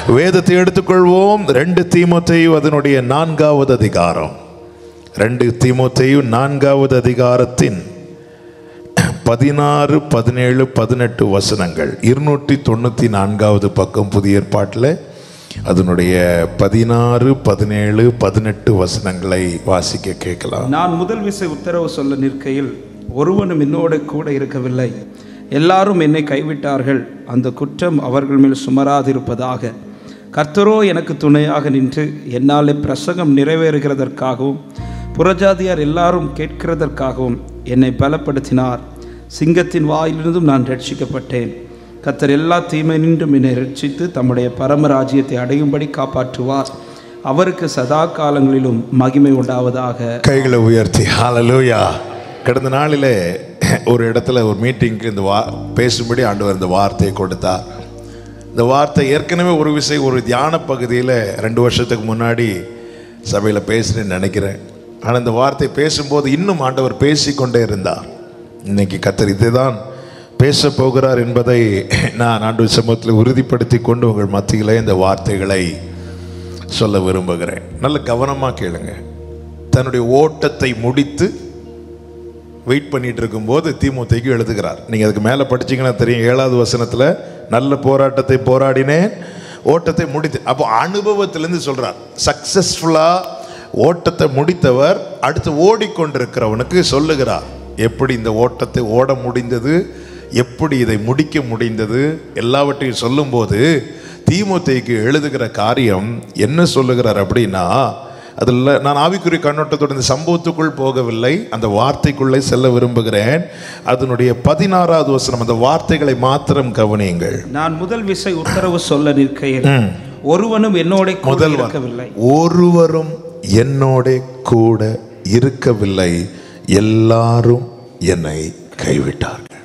வேதத்தை எடுத்துக்கொள்வோம். 2 தீமோத்தேயு அதனுடைய 4வது அதிகாரம். 2 தீமோத்தேயு 4வது அதிகாரத்தின் 16, 17, 18 வசனங்கள். 294வது பக்கம் புதிய ஏற்பாட்டில் அதனுடைய 16, 17, 18 வசனங்களை வாசிக்க கேட்கலாம். நான் முதல் விசை உத்தரவு சொல்ல நிற்கையில் ஒருவனும் என்னோட கூட இருக்கவில்லை, எல்லாரும் என்னை கைவிட்டார்கள். அந்த குற்றம் அவர்கள் மேல் சுமராதிருப்பதாக. கர்த்தரோ எனக்கு துணையாக நின்று என்னாலே பிரசங்கம் நிறைவேறுகிறதற்காகவும் புறஜாதியார் எல்லாரும் கேட்கிறதற்காகவும் என்னை பலப்படுத்தினார். சிங்கத்தின் வாயிலிருந்தும் நான் ரட்சிக்கப்பட்டேன். கர்த்தர் எல்லா தீமையினின்றும் என்னை ரட்சித்து தம்முடைய பரமராஜ்யத்தை அடையும்படி காப்பாற்றுவார். அவருக்கு சதா காலங்களிலும் மகிமை உண்டாவதாக. கைகளை உயர்த்தி ஹல்லேலூயா. கடந்த நாளிலே ஒரு இடத்துல ஒரு மீட்டிங்க்கு இந்த பேசும்படி ஆண்டவர் இந்த வார்த்தையை கொடுத்தார். இந்த வார்த்தை ஏற்கனவே ஒரு விஷயம் ஒரு தியான பகுதியில் 2 வருஷத்துக்கு முன்னாடி சபையில் பேசுகிறேன்னு நினைக்கிறேன். ஆனால் இந்த வார்த்தை பேசும்போது இன்னும் ஆண்டவர் பேசிக்கொண்டே இருந்தார். இன்னைக்கு கர்த்தர் இதுதான் பேச போகிறார் என்பதை நான் ஆண்டவர் சமூகத்தில் உறுதிப்படுத்தி கொண்டு உங்கள் மத்தியிலே இந்த வார்த்தைகளை சொல்ல விரும்புகிறேன். நல்ல கவனமாக கேளுங்க. தன்னுடைய ஓட்டத்தை முடித்து வெயிட் பண்ணிட்டு இருக்கும்போது தீமோத்தேயுக்கு எழுதுகிறார். நீங்கள் அதுக்கு மேலே படிச்சிங்கன்னா தெரியும். 7வது வசனத்தில் நல்ல போராட்டத்தை போராடினேன், ஓட்டத்தை முடித்து. அப்போ அனுபவத்திலேருந்து சொல்கிறார். சக்ஸஸ்ஃபுல்லாக ஓட்டத்தை முடித்தவர் அடுத்து ஓடிக்கொண்டிருக்கிறவனுக்கு சொல்லுகிறார் எப்படி இந்த ஓட்டத்தை ஓட முடிந்தது, எப்படி இதை முடிக்க முடிந்தது எல்லாவற்றையும் சொல்லும்போது தீமோத்தேயுக்கு எழுதுகிற காரியம் என்ன சொல்லுகிறார் அப்படின்னா, அதில் நான் ஆவிக்குரிய கண்ணோட்டத்தோடு இந்த சம்பவத்துக்குள் போகவில்லை, அந்த வார்த்தைக்குள்ளே செல்ல விரும்புகிறேன். அதனுடைய 16வது வசனம், அந்த வார்த்தைகளை மாத்திரம் கவனியுங்கள். நான் முதல் விசை உத்தரவு சொல்ல நிற்கையில் ஒருவனும் என்னோட கூட இருக்கவில்லை, ஒருவரும் என்னோட கூட இருக்கவில்லை, எல்லாரும் என்னை கைவிட்டார்கள்.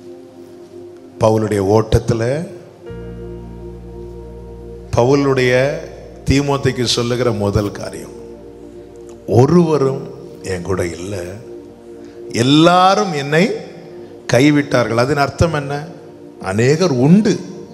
பவுலுடைய ஓட்டத்தில் பவுலுடைய தீமோத்தேயுக்கு சொல்லுகிற முதல் காரியம், ஒருவரும் என் கூட இல்லை, எல்லாரும் என்னை கைவிட்டார்கள். அதன் அர்த்தம் என்ன? அநேகர் உண்டு,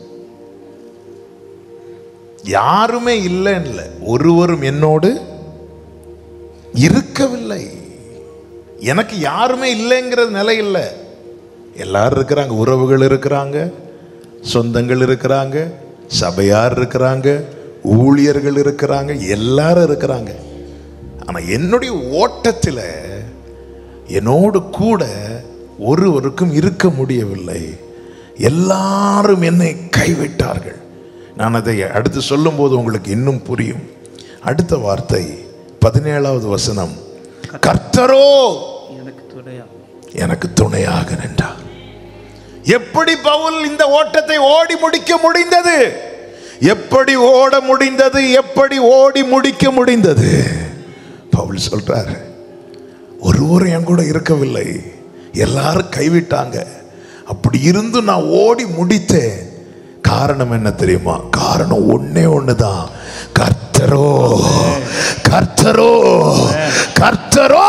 யாருமே இல்லைன்னு இல்லை, ஒருவரும் என்னோடு இருக்கவில்லை. எனக்கு யாருமே இல்லைங்கிறது நிலை இல்லை. எல்லாரும் இருக்கிறாங்க, உறவுகள் இருக்கிறாங்க, சொந்தங்கள் இருக்கிறாங்க, சபையார் இருக்கிறாங்க, ஊழியர்கள் இருக்கிறாங்க, எல்லாரும் இருக்கிறாங்க. ஆனால் என்னுடைய ஓட்டத்தில் என்னோடு கூட ஒருவருக்கும் இருக்க முடியவில்லை, எல்லாரும் என்னை கைவிட்டார்கள். நான் அதை அடுத்து சொல்லும்போது உங்களுக்கு இன்னும் புரியும். அடுத்த வார்த்தை 17வது வசனம், கர்த்தரோ எனக்கு துணையாக நின்றார். எப்படி பவுல் இந்த ஓட்டத்தை ஓடி முடிக்க முடிந்தது? எப்படி ஓட முடிந்தது? எப்படி ஓடி முடிக்க முடிந்தது? பவுல் சொல்றாரு, ஒருவரும் என் கூட இருக்கவில்லை, எல்லாரும் கைவிட்டாங்க, அப்படி இருந்து நான் ஓடி முடித்தேன். காரணம் என்ன தெரியுமா? காரணம் ஒன்னே ஒண்ணுதான், கர்த்தரோ கர்த்தரோ கர்த்தரோ.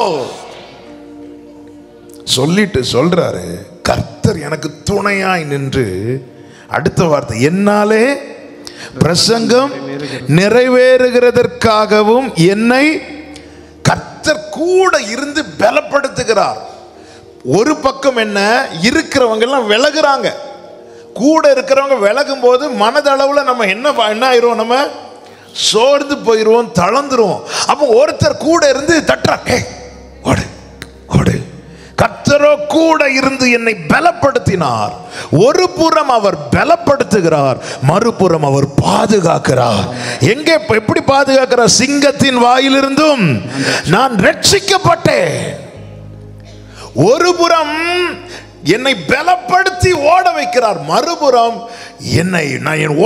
சொல்லிட்டு சொல்றாரு, கர்த்தர் எனக்கு துணையாய் நின்று, அடுத்த வார்த்தை, என்னாலே பிரசங்கம் நிறைவேறுகிறதற்காகவும் என்னை கர்த்தர் கூட இருந்து பலப்படுத்துகிறார். ஒரு பக்கம் என்ன, இருக்கிறவங்க எல்லாம் விலகுறாங்க. கூட இருக்கிறவங்க விலகும் போது மனதளவுல நம்ம என்ன ஆயிரும், நம்ம சோர்ந்து போயிடுவோம், தளர்ந்துருவோம். அப்போ ஒருத்தர் கூட இருந்து தட்டுறாங்க, ஓடு ஓடு. கர்த்தரோ கூட இருந்து என்னை பலப்படுத்தினார். ஒரு புறம் அவர் பலப்படுத்துகிறார், மறுபுறம் அவர் பாதுகாக்கிறார். எங்கே எப்படி பாதுகாக்கிறார்? சிங்கத்தின் வாயிலிருந்தும் நான் ரட்சிக்கப்பட்டேன். ஒரு புறம் என்னை பலப்படுத்தி ஓட வைக்கிறார், மறுபுறம் நான் என்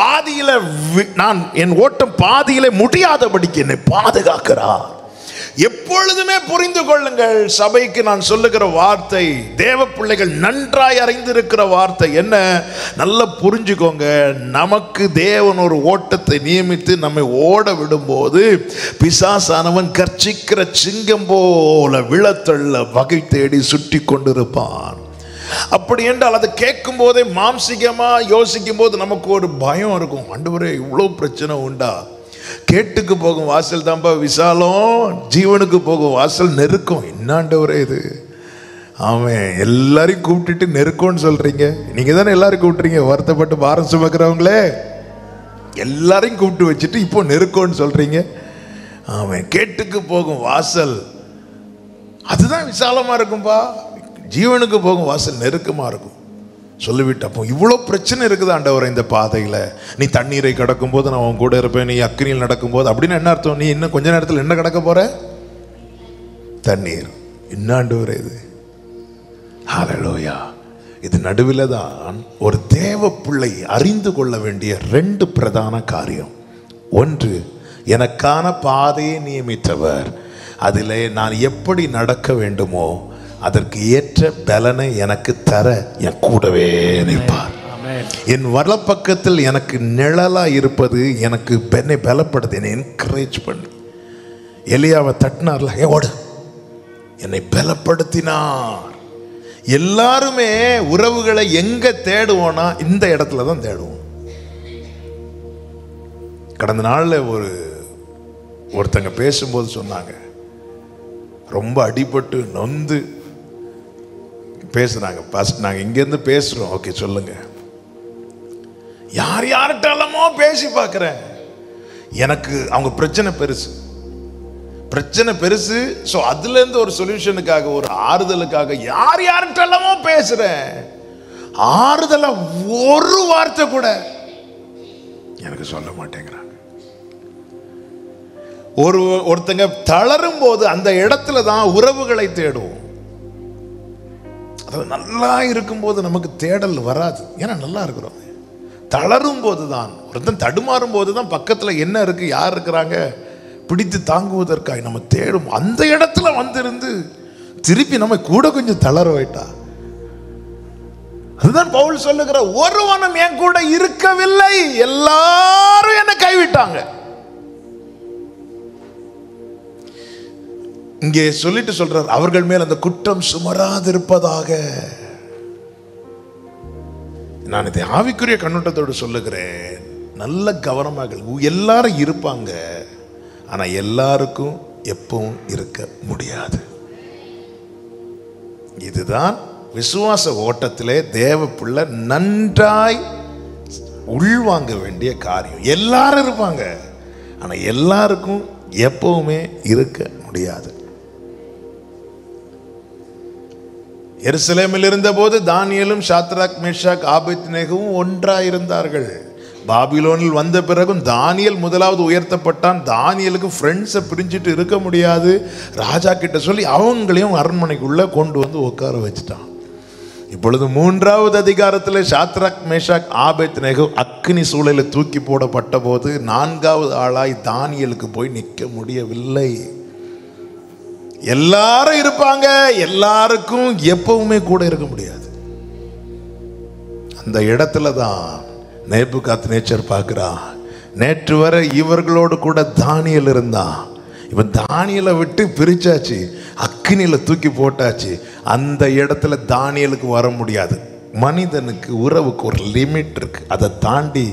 ஓட்டம் பாதியில முடியாதபடிக்கு என்னை பாதுகாக்கிறார். எப்பொழுதுமே புரிந்து கொள்ளுங்கள், சபைக்கு நான் சொல்லுகிற வார்த்தை, தேவ பிள்ளைகள் நன்றாய் அறிந்திருக்கிற வார்த்தை என்ன, நல்லா புரிஞ்சுக்கோங்க. நமக்கு தேவன் ஒரு ஓட்டத்தை நியமித்து நம்மை ஓட விடும்போது பிசாசானவன் கர்ச்சிக்கிற சிங்கம் போல விழத்தள்ள வகை தேடி சுற்றி கொண்டிருப்பான். அப்படி என்றால் அதை கேட்கும் போதே மாம்சிகமா யோசிக்கும் போது நமக்கு ஒரு பயம் இருக்கும். ஆண்டவரே, இவ்வளோ பிரச்சனை உண்டா? கேட்டுக்கு போகும் வாசல் தான்ப்பா விசாலம், ஜீவனுக்கு போகும் வாசல் நெருக்கம். என்ன ஆண்டவரே இது? ஆமாம், எல்லாரையும் கூப்பிட்டுட்டு நெருக்கம்னு சொல்றீங்க. நீங்க தானே எல்லாரும் கூப்பிட்டுறீங்க, வருத்தப்பட்டு பாரம் சுமக்கிறவங்களே எல்லாரையும் கூப்பிட்டு வச்சுட்டு இப்போ நெருக்கம்னு சொல்றீங்க. ஆமாம், கேட்டுக்கு போகும் வாசல் அதுதான் விசாலமா இருக்கும்பா, ஜீவனுக்கு போகும் வாசல் நெருக்கமா இருக்கும் சொல்லிவிட்டு. அப்போ இவ்வளோ பிரச்சனை இருக்குது ஆண்டவரே இந்த பாதையில். நீ தண்ணீரை கடக்கும் போது நான் உன் கூட இருப்பேன், நீ அக்னியில் நடக்கும்போது அப்படின்னு என்ன அர்த்தம்? நீ இன்னும் கொஞ்ச நேரத்தில் என்ன கடக்க போற? தண்ணீர். என்ன ஆண்டவரே இது? ஹல்லேலூயா. இது நடுவில் தான் ஒரு தேவ பிள்ளை அறிந்து கொள்ள வேண்டிய 2 பிரதான காரியம். ஒன்று, எனக்கான பாதையை நியமித்தவர், அதிலே நான் எப்படி நடக்க வேண்டுமோ அதற்கு ஏற்ற பலனை எனக்கு தர என் கூடவே நிற்பார். என் வலப்பக்கத்தில் எனக்கு நிழலா இருப்பது எனக்கு என்னை பலப்படுது, என்னை என்கரேஜ் பண்ணு. எலியாவை தட்டினார்ல, ஓடு, என்னை பலப்படுத்தினார். எல்லாருமே உறவுகளை எங்க தேடுவோம்னா இந்த இடத்துல தான் தேடுவோம். கடந்த நாள்ல ஒருத்தங்க பேசும்போது சொன்னாங்க, ரொம்ப அடிபட்டு நொந்து பேசுறாங்க. நாங்க இங்கேருந்து பேசுறோம், ஓகே சொல்லுங்க. யார் யார்கிட்டமோ பேசி பார்க்கிறேன், எனக்கு அவங்க பிரச்சனை பெருசு. ஸோ அதுல இருந்து ஒரு சொல்யூஷனுக்காக, ஒரு ஆறுதலுக்காக யார் யார்கிட்டமோ பேசுறேன், ஆறுதல ஒரு வார்த்தை கூட எனக்கு சொல்ல மாட்டேங்கிறாங்க. ஒருத்தங்க தளரும் போது அந்த இடத்துல தான் உறவுகளை தேடுவோம். அதாவது நல்லா இருக்கும்போது நமக்கு தேடல் வராது, ஏன்னா நல்லா இருக்கிறோம். தளரும் போது தான், ஒருத்தன் தடுமாறும் போது தான் பக்கத்தில் என்ன இருக்கு, யார் இருக்கிறாங்க பிடித்து தாங்குவதற்காக நம்ம தேடும். அந்த இடத்துல வந்திருந்து திருப்பி நம்ம கூட கொஞ்சம் தளர வைட்டா. அதுதான் பவுல் சொல்லுகிற, ஒருவனும் என் கூட இருக்கவில்லை, எல்லாரும் என்னை கைவிட்டாங்க. இங்கே சொல்லிட்டு சொல்றார், அவர்கள் மேல் அந்த குற்றம் சுமராதிருப்பதாக. நான் இதை ஆவிக்குரிய கண்ணோட்டத்தோடு சொல்லுகிறேன். நல்ல கவனமாக, எல்லாரும் இருப்பாங்க, ஆனா எல்லாருக்கும் எப்பவும் இருக்க முடியாது. இதுதான் விசுவாச ஓட்டத்திலே தேவ பிள்ளை நன்றாய் உள்வாங்க வேண்டிய காரியம். எல்லாரும் இருப்பாங்க, ஆனா எல்லாருக்கும் எப்பவுமே இருக்க முடியாது. எருசலேமில் இருந்தபோது தானியேலும் சாத்ராக் மேஷாக் ஆபேத்நேகோவும் ஒன்றாயிருந்தார்கள். பாபிலோனில் வந்த பிறகும் தானியேல் முதலாவது உயர்த்தப்பட்டான். தானியேலுக்கு ஃப்ரெண்ட்ஸை பிரிஞ்சுட்டு இருக்க முடியாது. ராஜா கிட்ட சொல்லி அவங்களையும் அரண்மனைக்குள்ள கொண்டு வந்து உட்கார வச்சுட்டான். இப்பொழுது 3வது அதிகாரத்தில் சாத்ராக் மேஷாக் ஆபேத்நேகோ அக்னி சூளையில தூக்கி போடப்பட்ட போது 4வது ஆளாய் தானியேலுக்கு போய் நிற்க முடியவில்லை. எல்லாரும் இருப்பாங்க, எல்லாருக்கும் எப்பவுமே கூட இருக்க முடியாது. அந்த இடத்துல தான் நேபுகாத்நேச்சர் பார்க்கிறான். நேற்று வரை இவர்களோடு கூட தானியேல் இருந்தான், இவன் தானியேலை விட்டு பிரிச்சாச்சு, அக்னியில தூக்கி போட்டாச்சு. அந்த இடத்துல தானியேலுக்கு வர முடியாது. மனிதனுக்கு உறவுக்கு ஒரு லிமிட் இருக்கு, அதை தாண்டி.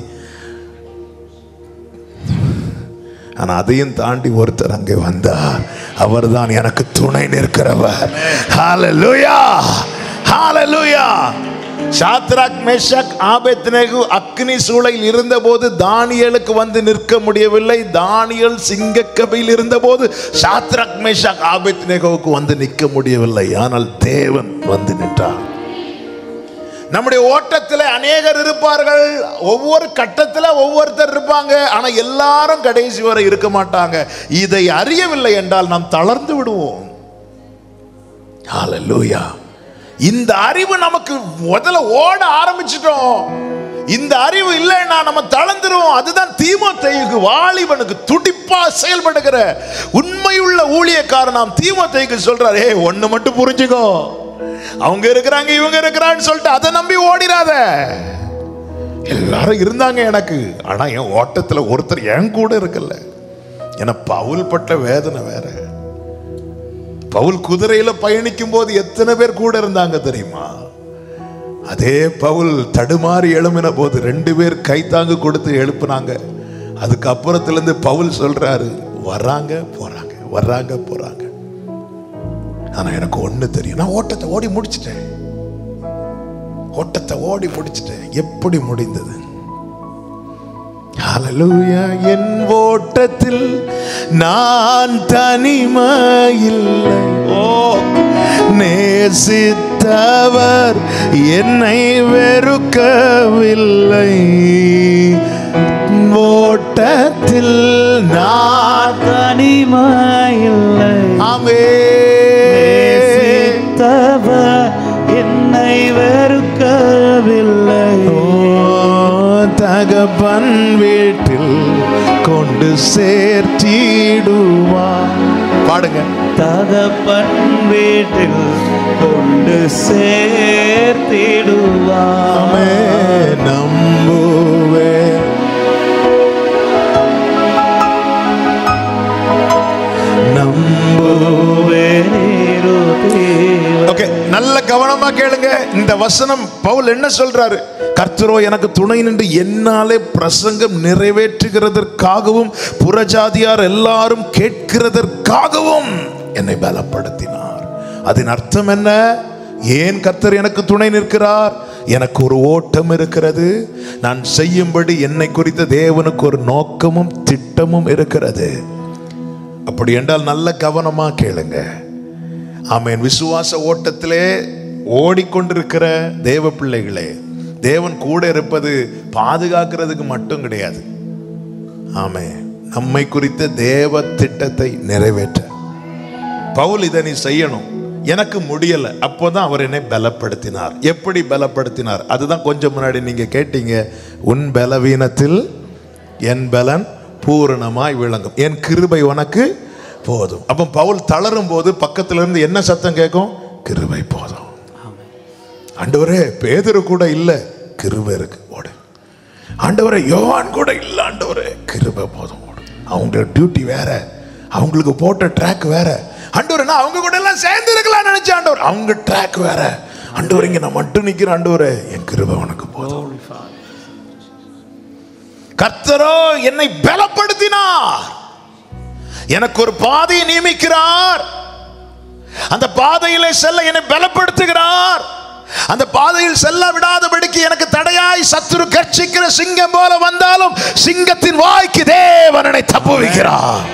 ஆனா அதையும் தாண்டி ஒருத்தர் அங்கே வந்தார். அவர் தான் எனக்கு துணை நிற்கிறவர். Hallelujah, hallelujah. Shadrach Meshach Abednego அக்னி சூளையில் இருந்தபோது தானியேலுக்கு வந்து நிற்க முடியவில்லை. தானியேல் சிங்கக்கபியில் இருந்தபோது சாத்ராக் மேஷாக் ஆபேத்நேகோவுக்கு வந்து நிற்க முடியவில்லை. ஆனால் தேவன் வந்து நின்றார். நம்முடைய ஓட்டத்தில் அநேகர் இருப்பார்கள், ஒவ்வொரு கட்டத்தில் ஒவ்வொருத்தர் இருப்பாங்க, ஆனா எல்லாரும் கடைசி வரை இருக்க மாட்டாங்க. இதை அறியவில்லை என்றால் நாம் தளர்ந்து விடுவோம். ஹல்லேலூயா. இந்த அறிவு நமக்கு முதல்ல ஓட ஆரம்பிச்சிட்டோம். இந்த அறிவு இல்லைன்னா நம்ம தளர்ந்துருவோம். அதுதான் தீமோத்தேயுக்கு, வாலிபனுக்கு, துடிப்பா செயல்படுகிற உண்மையுள்ள ஊழியக்காரன் நாம் தீமோத்தேயுக்கு சொல்றார், ஏய் ஒண்ணு மட்டும் புரிஞ்சுக்கோ, அவங்க இருக்கிறாங்க இவங்க இருக்கிறான்னு சொல்லிட்டு அதை நம்பி ஓடிராத. எல்லாரும் இருந்தாங்க எனக்கு, ஆனா என் ஓட்டத்துல ஒருத்தர் என் கூட இருக்கல. ஏன்னா பவுல் பட்ட வேதனை வேற. பவுல் குதிரையில பயணிக்கும் போது எத்தனை பேர் கூட இருந்தாங்க தெரியுமா? அதே பவுல் தடுமாறி எழும்பின போது 2 பேர் கைத்தாங்கு கொடுத்து எழுப்புனாங்க. அதுக்கு அப்புறத்துல இருந்து பவுல் சொல்றாரு, வர்றாங்க போறாங்க, வர்றாங்க போறாங்க. ஆனா எனக்கு ஒண்ணு தெரியும், நான் ஓட்டத்தை ஓடி முடிச்சிட்டேன். எப்படி முடிந்தது? ஹல்லேலூயா. என் ஓட்டத்தில் நான் தனிமையில்லை, நேசித்தவர் என்னை வெறுக்கவில்லை. ஓட்டத்தில் நான் தனிமையில்லை, நேசித்தவர் என்னை வெறுக்கவில்லை. தகப்பன் வீட்டில் கொண்டு சேர்த்திடுவார். பாடுங்க. தகப்பன் வீட்டில் கொண்டு சேர்த்திடுவார். நம்புவே ஓகே, நல்ல கவனமா கேளுங்க. இந்த வசனம் பவுல் என்ன சொல்றாரு? கர்த்தரோ எனக்கு துணை நின்று என்னாலே பிரசங்கம் நிறைவேற்றுகிறதற்காகவும் புறஜாதியார் எல்லாரும் கேட்கிறதற்காகவும் என்னை பலப்படுத்தினார். அதன் அர்த்தம் என்ன? ஏன் கர்த்தர் எனக்கு துணை நிற்கிறார்? எனக்கு ஒரு ஓட்டம் இருக்கிறது. நான் செய்யும்படி என்னை குறித்த தேவனுக்கு ஒரு நோக்கமும் திட்டமும் இருக்கிறது. அப்படி என்றால் நல்ல கவனமா கேளுங்க. ஆமென். விசுவாச ஓட்டத்திலே ஓடிக்கொண்டிருக்கிற தேவ பிள்ளைகளே, தேவன் கூட இருப்பது பாதுகாக்கிறதுக்கு மட்டும் கிடையாது. ஆமென். நம்மை குறித்த தேவ திட்டத்தை நிறைவேற்ற பவுல் இதை நீ செய்யணும், எனக்கு முடியல, அப்போதான் அவர் என்னை பலப்படுத்தினார். எப்படி பலப்படுத்தினார்? அதுதான் கொஞ்சம் முன்னாடி நீங்க கேட்டீங்க. உன் பலவீனத்தில் என் பலன் பூரணமாய் விளங்கும், என் கிருபை உனக்கு போதும். அப்போ பவுல் தளரும் போது பக்கத்துல இருந்து என்ன சத்தம் கேட்கும்? கிருபை போதும். ஆண்டவரே, பேதுரு கூட இல்ல, கிருபை இருக்கு, ஓடு. ஆண்டவரே, யோவான் கூட இல்ல, ஆண்டவரே, கிருபை போதும், ஓடு. அவங்க டியூட்டி வேற, அவங்களுக்கு போட்ட ட்ராக் வேற. ஆண்டவரே, நான் அவங்க கூட எல்லாம் சேர்ந்து இருக்கலாம் நினைச்சேன். ஆண்டவர், அவங்க ட்ராக் வேற. ஆண்டவர், இங்க நான் மட்டும் நிக்கிறேன். ஆண்டவரே, என் கிருபை உனக்கு போதும். கர்த்தரோ என்னை பலப்படுத்தினார், எனக்கு ஒரு பாதையை நியமிக்கிறார், அந்த பாதையிலே செல்ல என்னை பலப்படுத்துகிறார். அந்த பாதையில் செல்ல விடாதபடிக்கு எனக்கு தடையாய் சத்துரு கர்ச்சிக்கிற சிங்கம் போல வந்தாலும் சிங்கத்தின் வாய்க்கு தேவன் என்னை தப்புவிக்கிறார்.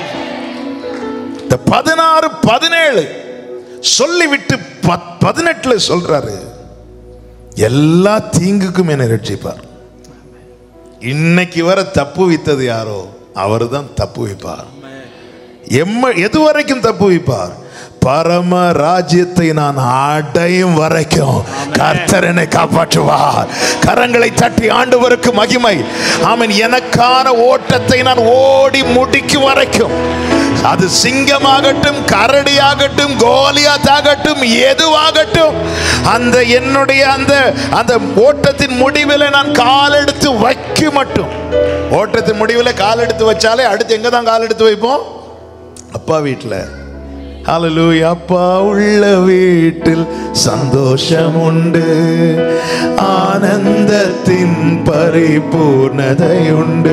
16-17 சொல்லிவிட்டு 18 சொல்றாரு, எல்லா தீங்குக்கும் என்னை ரட்சிப்பார். இன்னைக்கு வர தப்பு வைத்தது யாரோ அவர் தான் தப்பு வைப்பார். எது வரைக்கும் தப்பு வைப்பார்? பரம ராஜ்யத்தை நான் அடையும் வரைக்கும் கர்த்தர் என்னை காப்பாற்றுவார். கரங்களை தட்டி ஆண்டவருக்கு மகிமை. ஆமென். எனக்கான ஓட்டத்தை நான் ஓடி முடிக்கும் வரைக்கும், அது சிங்கமாகட்டும், கரடியாகட்டும், கோலியாத் ஆகட்டும், எதுவாகட்டும், அந்த என்னுடைய அந்த ஓட்டத்தின் முடிவில் நான் கால் எடுத்து வைக்க மட்டும். ஓட்டத்தின் முடிவில் கால் எடுத்து வச்சாலே அடுத்து எங்க தான் கால் எடுத்து வைப்போம்? அப்பா வீட்டில். ஹல்லேலூயா. அப்பா உள்ள வீட்டில் சந்தோஷம் உண்டு, ஆனந்தத்தின் பரிபூர்ணதை உண்டு,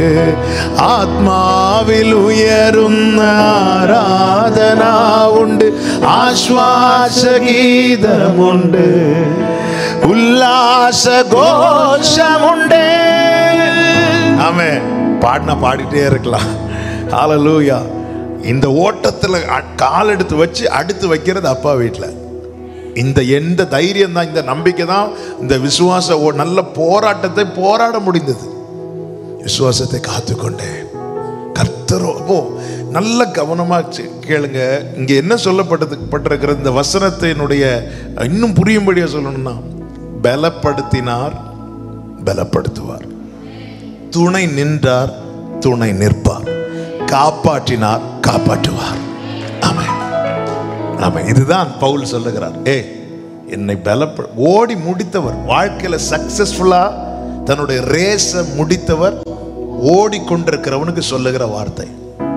ஆத்மாவில் உயரும் ஆராதனா உண்டு, ஆஸ்வாச கீதம் உண்டு, உல்லாச கோஷம் உண்டு. ஆமென். பாடினா பாடிட்டே இருக்கலாம். ஹல்லேலூயா. இந்த ஓட்டத்தில் கால் எடுத்து வச்சு அடுத்து வைக்கிறது அப்பா வீட்டில். எந்த தைரியம் தான், இந்த நம்பிக்கை தான் இந்த விசுவாச நல்ல போராட்டத்தை போராட முடிந்தது. விசுவாசத்தை காத்துக்கொண்டேன். கர்த்தரோ நல்ல கவனமா கேளுங்க. இங்க என்ன சொல்லப்பட்டிருக்கிற இந்த வசனத்தினுடைய இன்னும் புரியும்படியா சொல்லணும்னா, பலப்படுத்தினார், பலப்படுத்துவார், துணை நின்றார், துணை நிற்பார், காப்பாற்றினார், காப்பாற்றுவார். ஆமென். ஆமென். இதுதான் பவுல் சொல்லுகிறார். என்னை ஓடி முடித்தவர், வாழ்க்கையில சக்சஸ்ஃபுல்லா தன்னுடைய ரேஸ முடித்தவர், ஓடிக்கொண்டிருக்கிறவனுக்கு சொல்லுகிற வார்த்தை.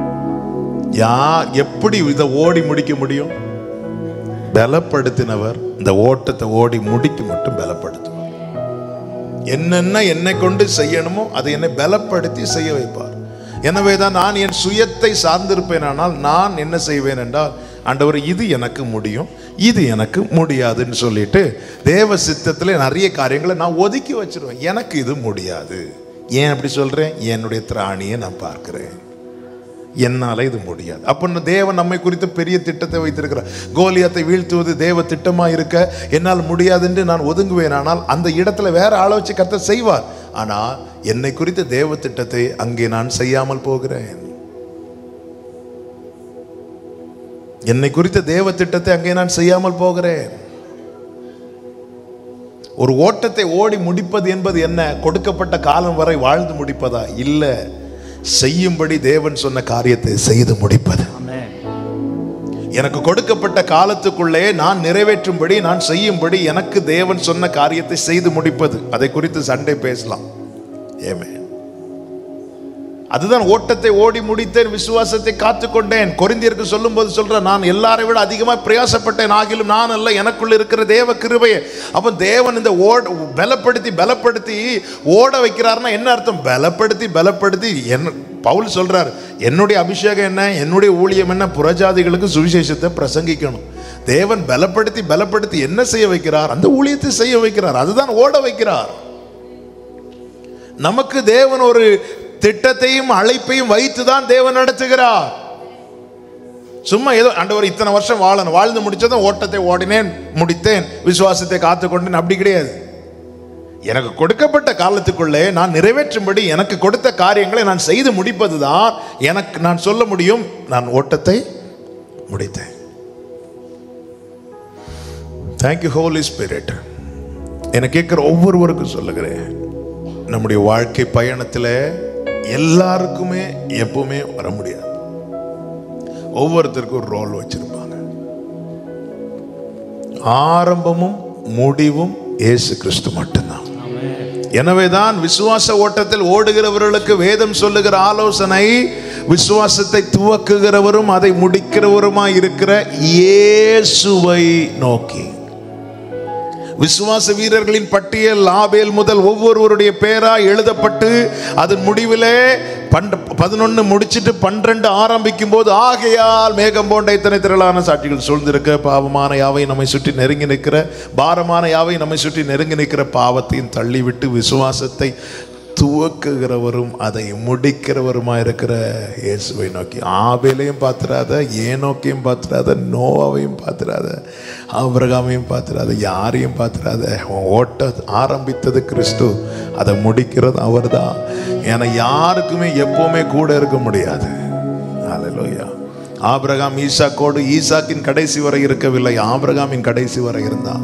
எப்படி இதை ஓடி முடிக்க முடியும்? பலப்படுத்தினவர் இந்த ஓட்டத்தை ஓடி முடிக்க மட்டும் பலப்படுத்தும். என்னென்ன என்னை கொண்டு செய்யணுமோ அதை என்னை பலப்படுத்தி செய்ய வைப்பார். எனவேதான் நான் என் சுயத்தை சார்ந்திருப்பேன். ஆனால் நான் என்ன செய்வேன் என்றால், ஆண்டவர் இது எனக்கு முடியும், இது எனக்கு முடியாதுன்னு சொல்லிட்டு தேவ சித்தத்தில் நிறைய காரியங்களை நான் ஒதுக்கி வச்சிருவேன். எனக்கு இது முடியாது. ஏன் அப்படி சொல்றேன்? என்னுடைய திராணியை நான் பார்க்கிறேன், என்னால இது முடியாது. அப்ப தேவன் நம்மை குறித்து பெரிய திட்டத்தை வைத்திருக்கிறார். கோலியாத்தை வீழ்த்துவது தேவ திட்டமா இருக்க என்னால் முடியாது என்று நான் ஒதுங்குவேன். ஆனால் அந்த இடத்துல வேற ஆளை வச்சு கர்த்தர் செய்வார். ஆனா என்னை குறித்த தேவ திட்டத்தை அங்கே நான் செய்யாமல் போகிறேன். என்னை குறித்த தேவ திட்டத்தை அங்கே நான் செய்யாமல் போகிறேன். ஒரு ஓட்டத்தை ஓடி முடிப்பது என்பது என்ன? கொடுக்கப்பட்ட காலம் வரை வாழ்ந்து முடிப்பதா? இல்ல, செய்யும்படி தேவன் சொன்ன காரியத்தை செய்து முடிப்பது. எனக்கு கொடுக்கப்பட்ட காலத்துக்குள்ளே நான் நிறைவேற்றும்படி, நான் செய்யும்படி எனக்கு தேவன் சொன்ன காரியத்தை செய்து முடிப்பது. அதை குறித்து சண்டே பேசலாம். ஏமே, அதுதான் ஓட்டத்தை ஓடி முடித்தேன், விசுவாசத்தை காத்துக்கொண்டேன். கொரிந்தியருக்கு சொல்லும் போது சொல்ற, நான் எல்லாரை விட அதிகமாக பிரயாசப்பட்டேன், ஆகிலும் நான் அல்ல, எனக்குள்ள இருக்கிற தேவ கிருபையே. அப்ப தேவன் இந்த பலப்படுத்தி ஓட வைக்கிறாருன்னா என்ன அர்த்தம்? பலப்படுத்தி என்ன பவுல் சொல்றார், என்னுடைய அபிஷேகம் என்ன, என்னுடைய ஊழியம் என்ன? புறஜாதிகளுக்கு சுவிசேஷத்தை பிரசங்கிக்கணும். தேவன் பலப்படுத்தி என்ன செய்ய வைக்கிறார்? அந்த ஊழியத்தை செய்ய வைக்கிறார். அதுதான் ஓட வைக்கிறார். நமக்கு தேவன் ஒரு திட்டத்தையும் அழைப்பையும் வைத்துதான் தேவன் நடத்துகிறார். சும்மா ஏதோ ஆண்டவர் இத்தனை வருஷம் வாழணும், வாழ்ந்து முடிச்சதும் ஓட்டத்தை ஓடினேன், முடித்தேன், விசுவாசத்தை காத்துக்கொண்டேன், அப்படி கிடையாது. எனக்கு கொடுக்கப்பட்ட காலத்துக்குள்ளே நான் நிறைவேற்றும்படி எனக்கு கொடுத்த காரியங்களை நான் செய்து முடிப்பதுதான் எனக்கு நான் சொல்ல முடியும், நான் ஓட்டத்தை முடித்தேன். Thank you holy spirit. என கேட்கிற ஒவ்வொருவருக்கும் சொல்லுகிறேன், நம்முடைய வாழ்க்கை பயணத்தில் எல்லாருக்குமே எப்பவுமே வர முடியாது. ஒவ்வொருத்தருக்கும் ஒரு ரோல் வச்சிருப்பாங்க. ஆரம்பமும் முடிவும் இயேசு கிறிஸ்து மட்டும்தான். எனவேதான் விசுவாச ஓட்டத்தில் ஓடுகிறவர்களுக்கு வேதம் சொல்லுகிற ஆலோசனை, விசுவாசத்தை துவக்குகிறவரும் அதை முடிக்கிறவருமாய் இருக்கிற இயேசுவை நோக்கி. விசுவாச வீரர்களின் பட்டியல் ஆபேல் முதல் ஒவ்வொருவருடைய பேரா எழுதப்பட்டு அதன் முடிவிலே 11 முடிச்சிட்டு 12 ஆரம்பிக்கும் போது, ஆகையால் மேகம் போன்ற இத்தனை திரளான சாட்சிகள் சூழ்ந்திருக்க, பாவமான யாவை நம்மை சுற்றி நெருங்கி நிற்கிற, பாரமான யாவை நம்மை சுற்றி நெருங்கி நிற்கிற பாவத்தையும் தள்ளிவிட்டு விசுவாசத்தை துவக்குகிறவரும் அதை முடிக்கிறவருமா இருக்கிற இயேசுவை நோக்கி. ஆபேலையும் பார்த்துடாத, ஏனோக்கையும் பார்த்துடாத, நோவாவையும் பார்த்துடாத, ஆபிரகாமையும் பார்த்துடாத, யாரையும் பார்த்துடாத. ஓட்ட ஆரம்பித்தது கிறிஸ்து, அதை முடிக்கிறது அவர் தான். ஏன்னா யாருக்குமே எப்பவுமே கூட இருக்க முடியாது. அல்லேலூயா. ஆபிரகாம் ஈசாக்கோடு ஈசாக்கின் கடைசி வரை இருக்கவில்லை, ஆபிரகாமின் கடைசி வரை இருந்தான்.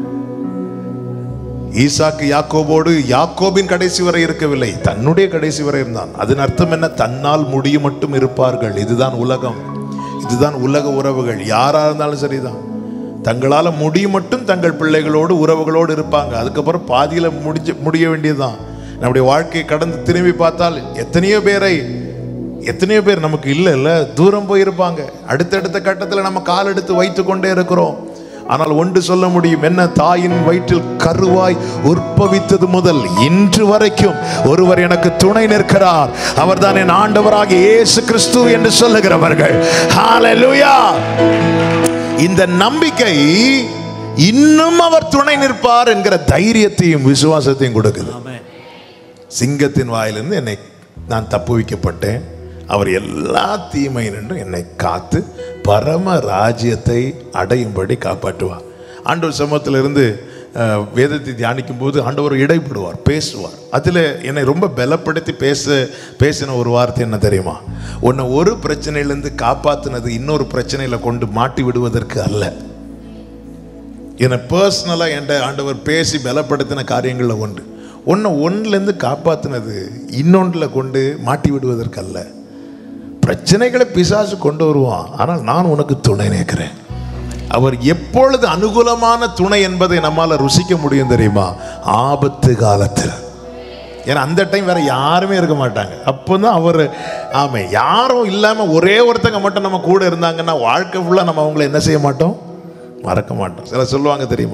ஈசாக்கு யாக்கோபோடு யாக்கோபின் கடைசி வரை இருக்கவில்லை, தன்னுடைய கடைசி வரை இருந்தான். அதன் அர்த்தம் என்ன? தன்னால் முடிய மட்டும் இருப்பார்கள். இதுதான் உலகம், இதுதான் உலக உறவுகள். யாரா இருந்தாலும் சரிதான், தங்களால முடிய மட்டும் தங்கள் பிள்ளைகளோடு உறவுகளோடு இருப்பாங்க. அதுக்கப்புறம் பாதியில முடிய வேண்டியதுதான். நம்முடைய வாழ்க்கையை கடந்து திரும்பி பார்த்தால் எத்தனையோ பேர் நமக்கு இல்ல தூரம் போயிருப்பாங்க. அடுத்தடுத்த கட்டத்தில் நம்ம கால் எடுத்து வைத்து கொண்டே இருக்கிறோம். ஆனால் ஒன்று சொல்ல முடியும், என்ன? தாயின் வயிற்றில் கருவாய் உற்பவித்தது முதல் இன்று வரைக்கும் ஒருவர் எனக்கு துணை நிற்கிறார், அவர்தான் என் ஆண்டவராகிய இயேசு கிறிஸ்து என்று சொல்லுகிறவர்கள். ஹல்லேலூயா. இந்த நம்பிக்கை இன்னும் அவர் துணை நிற்பார் என்கிற தைரியத்தையும் விசுவாசத்தையும் கொடுக்குது. சிங்கத்தின் வாயிலிருந்து என்னை நான் தப்புவிக்கப்பட்டேன், அவர் எல்லா தீமையினின்றும் என்னை காத்து பரம ராஜ்யத்தை அடையும்படி காப்பாற்றுவார். ஆண்டவர் சமூகத்திலிருந்து வேதத்தை தியானிக்கும் போது ஆண்டவர் இடைப்படுவார், பேசுவார். அதில் என்னை ரொம்ப பலப்படுத்தி பேசின ஒரு வார்த்தை என்ன தெரியுமா? உன்னை ஒரு பிரச்சனையிலேருந்து காப்பாற்றினது இன்னொரு பிரச்சனையில் கொண்டு மாட்டி விடுவதற்கு அல்ல. என்னை பர்சனலாக என்கிட்ட ஆண்டவர் பேசி பலப்படுத்தின காரியங்களில் ஒன்று, ஒன்றுலேருந்து காப்பாற்றினது இன்னொன்றில் கொண்டு மாட்டி விடுவதற்கு அல்ல. பிரச்சனைகளை பிசாசு கொண்டு வருவான், ஆனால் நான் உனக்கு துணை நிற்கிறேன். அவர் எப்பொழுது அனுகூலமான துணை என்பதை நம்மால் ருசிக்க முடியும் தெரியுமா? ஆபத்து காலத்தில். ஏன்னா அந்த டைம் வேற யாருமே இருக்க மாட்டாங்க. அப்போ தான் அவர் யாரும் இல்லாமல் ஒரே ஒருத்தங்க மட்டும் நம்ம கூட இருந்தாங்கன்னா வாழ்க்கை ஃபுல்லாக நம்ம அவங்கள என்ன செய்ய மாட்டோம்? மறக்க மாட்டோம். சில சொல்லுவாங்க தெரியுமா,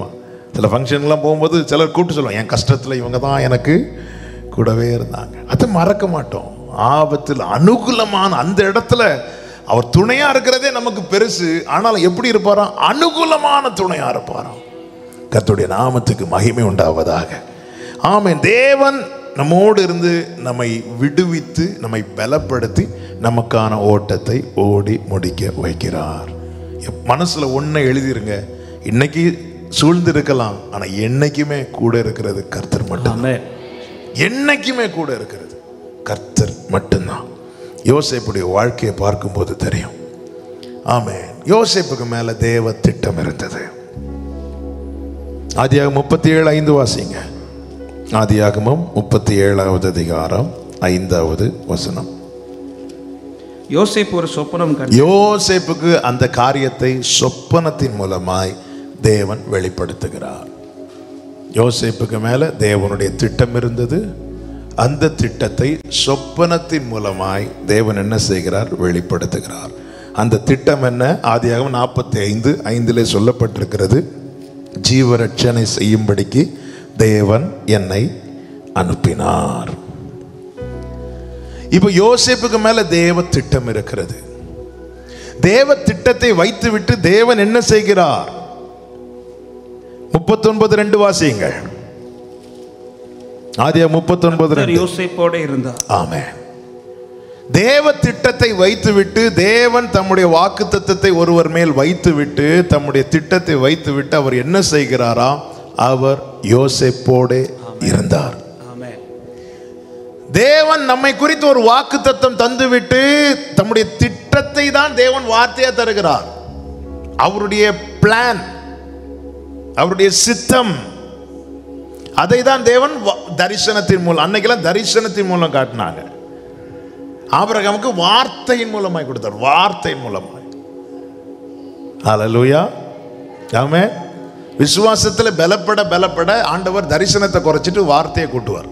சில ஃபங்க்ஷன்லாம் போகும்போது சிலர் கூப்பிட்டு சொல்லுவாங்க, என் கஷ்டத்தில் இவங்க தான் எனக்கு கூடவே இருந்தாங்க. அதை மறக்க மாட்டோம். ஆபத்தில் அனுகூலமான அந்த இடத்துல அவர் துணையா இருக்கிறதே நமக்கு பெருசு. ஆனாலும் எப்படி இருப்பாராம்? அனுகூலமான துணையா இருப்பாராம். கர்த்தருடைய நாமத்துக்கு மகிமை உண்டாவதாக. ஆமென். தேவன் நம்மோடு இருந்து நம்மை விடுவித்து நம்மை பலப்படுத்தி நமக்கான ஓட்டத்தை ஓடி முடிக்க வைக்கிறார். மனசுல ஒன்றை எழுதிருங்க, இன்னைக்கு சூழ்ந்து இருக்கலாம், ஆனா என்னைக்குமே கூட இருக்கிறது கர்த்தர் மட்டும்தான். என்னைக்குமே கூட இருக்கிறது கர்த்தர் மட்டும்தான். யோசேப்புடைய வாழ்க்கையை பார்க்கும்போது தெரியும். ஆமென். யோசேப்புக்கு மேல தேவ திட்டம் இருந்தது. ஆதியாகமம் 37:5 வாசிங்க. ஆதியாகமம் 37வது அதிகாரம் 5வது வசனம். யோசேப்பு ஒரு சொப்பனம் கண்டார். யோசேப்புக்கு அந்த காரியத்தை சொப்பனத்தின் மூலமாய் தேவன் வெளிப்படுத்துகிறார். யோசேப்புக்கு மேல தேவனுடைய திட்டம் இருந்தது. அந்த திட்டத்தை சொப்பனத்தின் மூலமாய் தேவன் என்ன செய்கிறார்? வெளிப்படுத்துகிறார். அந்த திட்டம் என்ன? ஆதியாகமம் 45:5 சொல்லப்பட்டிருக்கிறது, ஜீவரட்சணை செய்யும்படிக்கு தேவன் என்னை அனுப்பினார். இப்ப யோசேப்புக்கு மேல தேவ திட்டம் இருக்கிறது. தேவ திட்டத்தை வைத்துவிட்டு தேவன் என்ன செய்கிறார்? 39:2 வாசியுங்கள். ஆதியாகமம் 39:2. யோசேப்போட இருந்தார். ஆமென். தேவ திட்டத்தை வைத்துவிட்டு தேவன் தம்முடைய வாக்குத்தத்தத்தை ஒருவர் மேல் வைத்துவிட்டு தம்முடைய திட்டத்தை வைத்துவிட்டு அவர் என்ன செய்கிறாராம்? அவர் யோசேப்போடே இருந்தார். தேவன் நம்மை குறித்து ஒரு வாக்குத்தத்தம் தந்துவிட்டு தம்முடைய திட்டத்தை தான் தேவன் வார்த்தையா தருகிறார். அவருடைய பிளான், அவருடைய சித்தம், அதை தான் தேவன் தரிசனத்தின் மூலம், அன்னைக்கெல்லாம் தரிசனத்தின் மூலம் காட்டினாங்க. ஆபிரகாமுக்கு வார்த்தையின் மூலமாய் கொடுத்தார், வார்த்தையின் மூலமாய். ஹல்லேலூயா. ஆமென். விசுவாசத்தில் பலப்பட பலப்பட ஆண்டவர் தரிசனத்தை குறைச்சிட்டு வார்த்தையை கூட்டுவார்.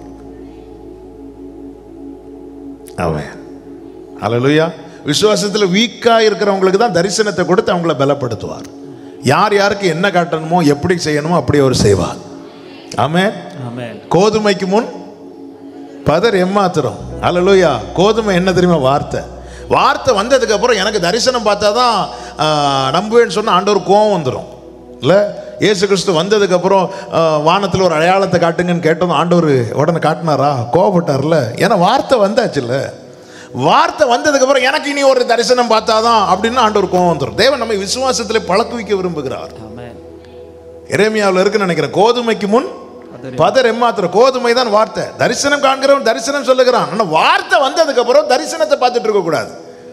ஆமென். ஹல்லேலூயா. விசுவாசத்தில் வீக்கா இருக்கிறவங்களுக்கு தான் தரிசனத்தை கொடுத்து அவங்கள பலப்படுத்துவார். யார் யாருக்கு என்ன காட்டணுமோ எப்படி செய்யணுமோ அப்படி அவர் செய்வார். ஆமென். கோதுமைக்கு முன் பதர் எம்மாத்திரம். ஹல்லேலூயா. கோதுமை என்ன தெரியுமா? வார்த்தை. வார்த்தை வந்ததுக்கு அப்புறம் எனக்கு தரிசனம் பார்த்தா தான் நம்புவேன்னு சொன்ன ஆண்டவர் கோவம் வந்துடும் இல்ல. இயேசு கிறிஸ்து வந்ததுக்கு அப்புறம் வானத்தில் ஒரு அடையாளத்தை காட்டுங்கன்னு கேட்டதும் ஆண்டவர் உடனே காட்டினாரா? கோவப்பட்டார்ல. ஏன்னா வார்த்தை வந்தாச்சு இல்ல. வார்த்தை வந்ததுக்கு அப்புறம் எனக்கு இனி ஒரு தரிசனம் பார்த்தாதான் அப்படின்னு ஆண்டவர் கோவம் வந்துடும். தேவன் நம்மை விசுவாசத்தில் பழக்குவிக்க விரும்புகிறார். எரேமியாவில் இருக்குன்னு நினைக்கிறேன், கோதுமைக்கு முன் பதர் எம்மாத்திரம். கோதுமை தான் வார்த்தை. தரிசனம் காண்கிறவன் தரிசனம் சொல்லுகிறான். ஆனா வார்த்தை வந்ததுக்கு அப்புறம் தரிசனத்தை பார்த்துட்டு இருக்க கூடாது.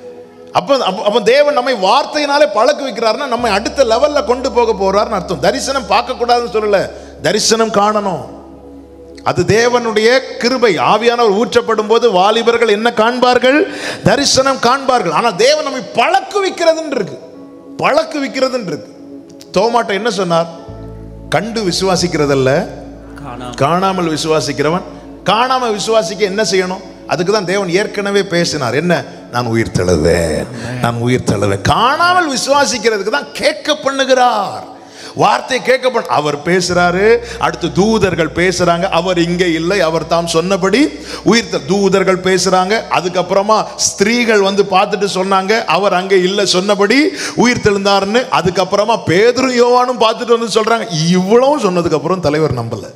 அப்ப தேவன் நம்மை வார்த்தையினாலே பழக்க வைக்கிறாருன்னா நம்மை அடுத்த லெவல்ல கொண்டு போக போறாருன்னு அர்த்தம். தரிசனம் பார்க்க கூடாதுன்னு சொல்லல, தரிசனம் காணணும். அது தேவனுடைய கிருபை. ஆவியானவர் ஊற்றப்படும் போது வாலிபர்கள் என்ன காண்பார்கள்? தரிசனம் காண்பார்கள். ஆனா தேவன் நம்மை பழக்க வைக்கிறதுன்னு இருக்கு, பழக்க வைக்கிறதுன்னு இருக்கு. தோமாட்ட என்ன சொன்னார்? கண்டு விசுவாசிக்கிறதல்ல, காணாமல் விசுவாசிக்கிறவன். காணாம விசுவாசிக்க என்ன செய்யணும்? அதுக்கு தான் தேவன் ஏற்கனவே பேசினார். என்ன? நான் உயிர் தழுவேன், நான் உயிர் தழுவேன். காணாமல் விசுவாசிக்கிறதுக்கு தான் கேட்க பண்ணுகிறார். வார்த்தை கேட்க பண்ண அவர் பேசுறாரு. அடுத்து தூதர்கள் பேசுறாங்க. அவர் இங்கே இல்லை, அவர் தாம் சொன்னபடி உயிர் தூதர்கள் பேசுறாங்க. அதுக்கப்புறமா ஸ்திரீகள் வந்து பார்த்துட்டு சொன்னாங்க அவர் அங்கே இல்லை, சொன்னபடி உயிர் தெழுந்தாருன்னு. அதுக்கப்புறமா பேதுரும் யோவானும் பார்த்துட்டு வந்து சொல்றாங்க. இவ்வளவும் சொன்னதுக்கு அப்புறம் தலைவர் நம்பல.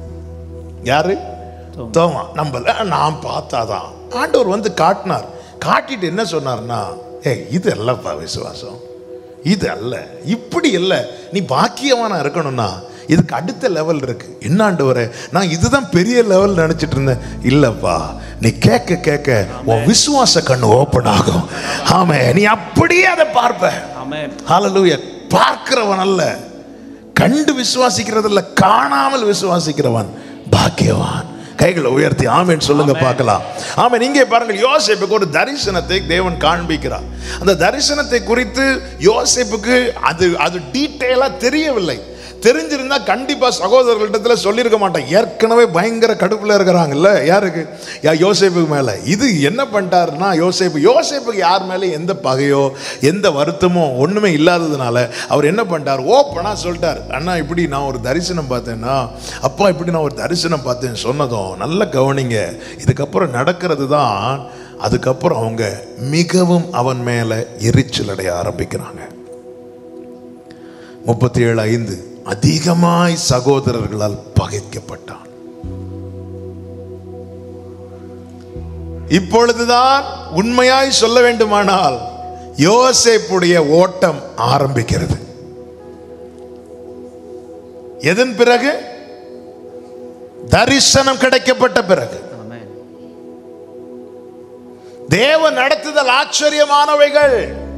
யாரு? தோமா நம்பல. நான் பார்த்தாதான். ஆண்டவர் வந்து காட்டினார். காட்டிட்டு என்ன சொன்னார்னா, இது அல்லப்பா விசுவாசம், இது அல்ல, இப்படி இல்ல. நீ பாக்கியவானா இருக்கணும்னா இதுக்கு அடுத்த லெவல் இருக்கு. என்ன ஆண்டவரே, நான் இதுதான் பெரிய லெவல் நினைச்சிட்டு இருந்தேன். இல்லப்பா, நீ கேட்க கேட்க உன் விசுவாச கண்ணு ஓபன் ஆகும். ஆமே, நீ அப்படியே அதை பார்ப்ப. ஹல்லேலூயா. பார்க்கிறவன் அல்ல, கண்டு விசுவாசிக்கிறது இல்ல, காணாமல் விசுவாசிக்கிறவன் பாக்கியவான். கைகளை உயர்த்தி ஆமென் சொல்லுங்க பார்க்கலாம். ஆமென். இங்கே பாருங்கள், யோசேப்புக்கு ஒரு தரிசனத்தை தேவன் காண்பிக்கிறார். அந்த தரிசனத்தை குறித்து யோசேப்புக்கு அது டீட்டெயிலா தெரியவில்லை. தெரிஞ்சிருந்தா கண்டிப்பா சகோதரர்களிடத்துல சொல்லியிருக்க மாட்டேன். ஏற்கனவே பயங்கர கடுப்புல இருக்கிறாங்கல்ல, யாருக்கு? யோசேப்புக்கு மேல. இது என்ன பண்ணிட்டாருன்னா, யோசேப்புக்கு யார் மேலே எந்த பகையோ எந்த வருத்தமோ ஒண்ணுமே இல்லாததுனால அவர் என்ன பண்ணிட்டார், ஓப்பனா சொல்லிட்டார், அண்ணா இப்படி நான் ஒரு தரிசனம் பார்த்தேன்னா, அப்பா இப்படி நான் ஒரு தரிசனம் பார்த்தேன்னு சொன்னதும் நல்லா கவனிங்க, இதுக்கப்புறம் நடக்கிறது தான். அதுக்கப்புறம் அவங்க மிகவும் அவன் மேல எரிச்சல் அடைய ஆரம்பிக்கிறாங்க. 37:5 அதிகமாய் சகோதரர்களால் பகைக்கப்பட்டான். இப்பொழுதுதான் உண்மையாய் சொல்ல வேண்டுமானால் யோசேப்புடைய ஓட்டம் ஆரம்பிக்கிறது. எதன் பிறகு? தரிசனம் கிடைக்கப்பட்ட பிறகு. தேவ நடத்துதல் ஆச்சரியமானவைகள்.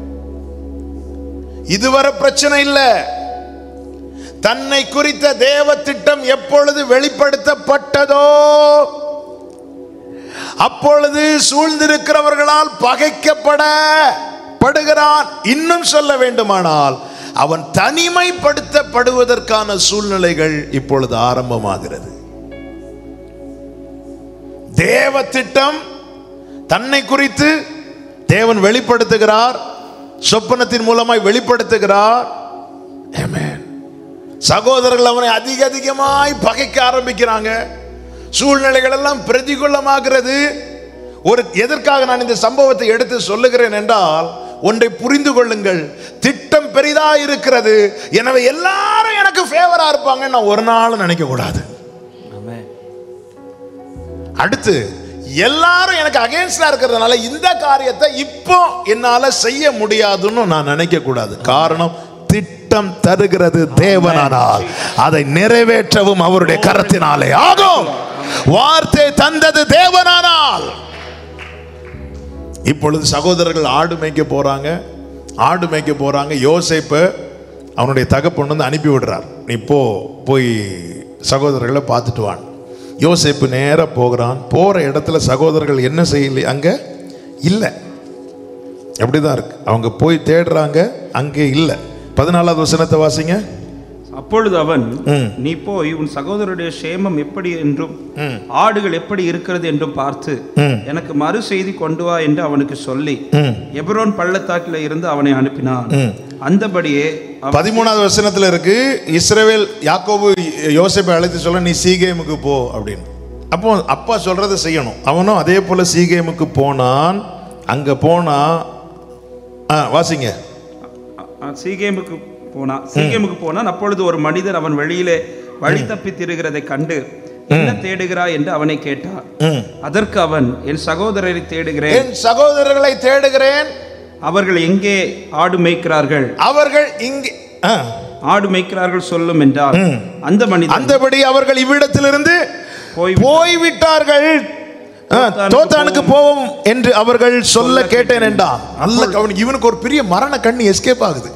இதுவரை பிரச்சனை இல்லை. தன்னை குறித்த தேவ திட்டம் எப்பொழுது வெளிப்படுத்தப்பட்டதோ அப்பொழுது சூழ்ந்திருக்கிறவர்களால் பகைக்கப்படுகிறான். இன்னும் சொல்ல வேண்டுமானால் அவன் தனிமைப்படுத்தப்படுவதற்கான சூழ்நிலைகள் இப்பொழுது ஆரம்பமாகிறது. தேவ திட்டம் தன்னை குறித்து தேவன் வெளிப்படுத்துகிறார், சொப்பனத்தின் மூலமாய் வெளிப்படுத்துகிறார். ஆமென். சகோதரர்கள் அவனை அதிகமாய் பகைக்க ஆரம்பிக்கிறாங்க. சூழ்நிலைகள் எல்லாம் பிரதிகூலமாகிறது. எதற்காக நான் இந்த சம்பவத்தை எடுத்து சொல்லுகிறேன் என்றால், ஒன்றை புரிந்து கொள்ளுங்கள், திட்டம் பெரிதா இருக்கிறது, எனவே எல்லாரும் எனக்கு ஃபேவரா இருப்பாங்க நான் ஒரு நாள் நினைக்க கூடாது. அடுத்து எல்லாரும் எனக்கு அகைன்ஸ்டா இருக்கிறதுனால இந்த காரியத்தை இப்போ என்னால செய்ய முடியாதுன்னு நான் நினைக்க கூடாது. காரணம், திட்டம் தருகிறது தேவனானால் அதை நிறைவேற்றவும் அவருடைய கரத்தினாலே ஆகும். வார்த்தை தந்தது தேவனானால். இப்பொழுது சகோதரர்கள் ஆடு மேய்க்க போறாங்க. யோசேப்பு அவனுடைய தகப்பன் வந்து அனுப்பி விடுறார், நீ போய் சகோதரர்களை பார்த்துட்டு வான். யோசேப்பு நேர போகிறான். போற இடத்துல சகோதரர்கள் என்ன செய்யல, அங்க இல்லை. அப்படிதான் இருக்கு. அவங்க போய் தேடுறாங்க, அங்கே இல்லை. 14வது வசனத்தை வாசிங்க. அப்பொழுது அவன், நீ போய் உன் சகோதரருடைய சேமம் எப்படி என்றும் ஆடுகள் எப்படி இருக்கிறது என்றும் பார்த்து எனக்கு மறு செய்தி கொண்டு வா என்று அவனுக்கு சொல்லி எப்ரோன் பள்ளத்தாக்கில் இருந்து அவனை அனுப்பினான். அந்தபடியே 13வது வசனத்துல இருக்கு, இஸ்ரவேல் யாக்கோபு யோசேப்பை அழைத்து சொல்ல, நீ சீகேமுக்கு போ அப்படின்னு. அப்போ அப்பா சொல்றதை செய்யணும். அவனும் அதே போல சீகேமுக்கு போனான். அங்க போனா வாசிங்க. சீகேமுக்கு போனான். அப்பொழுது ஒரு மனிதர் அவன் வெளியிலே வழி தப்பி திரிகிறதை கண்டு, என்ன தேடுகிறாய் என்று அவனை கேட்டார். அதற்கு அவன், என் சகோதரரை தேடுகிறேன். அவர்கள் எங்கே ஆடு மேய்க்கிறார்கள்? அவர்கள் இங்கே ஆடு மேய்க்கிறார்கள் சொல்லும் என்றார். அந்த மனிதன், அந்தபடி அவர்கள் இவ்விடத்திலிருந்து போய்விட்டார்கள், தோத்தானுக்கு போவோம் என்று அவர்கள் சொல்ல கேட்டேன் என்றான். நல்ல கவனிங்க, இவனுக்கு ஒரு பெரிய மரண கண்ணி எஸ்கேப் ஆகுது.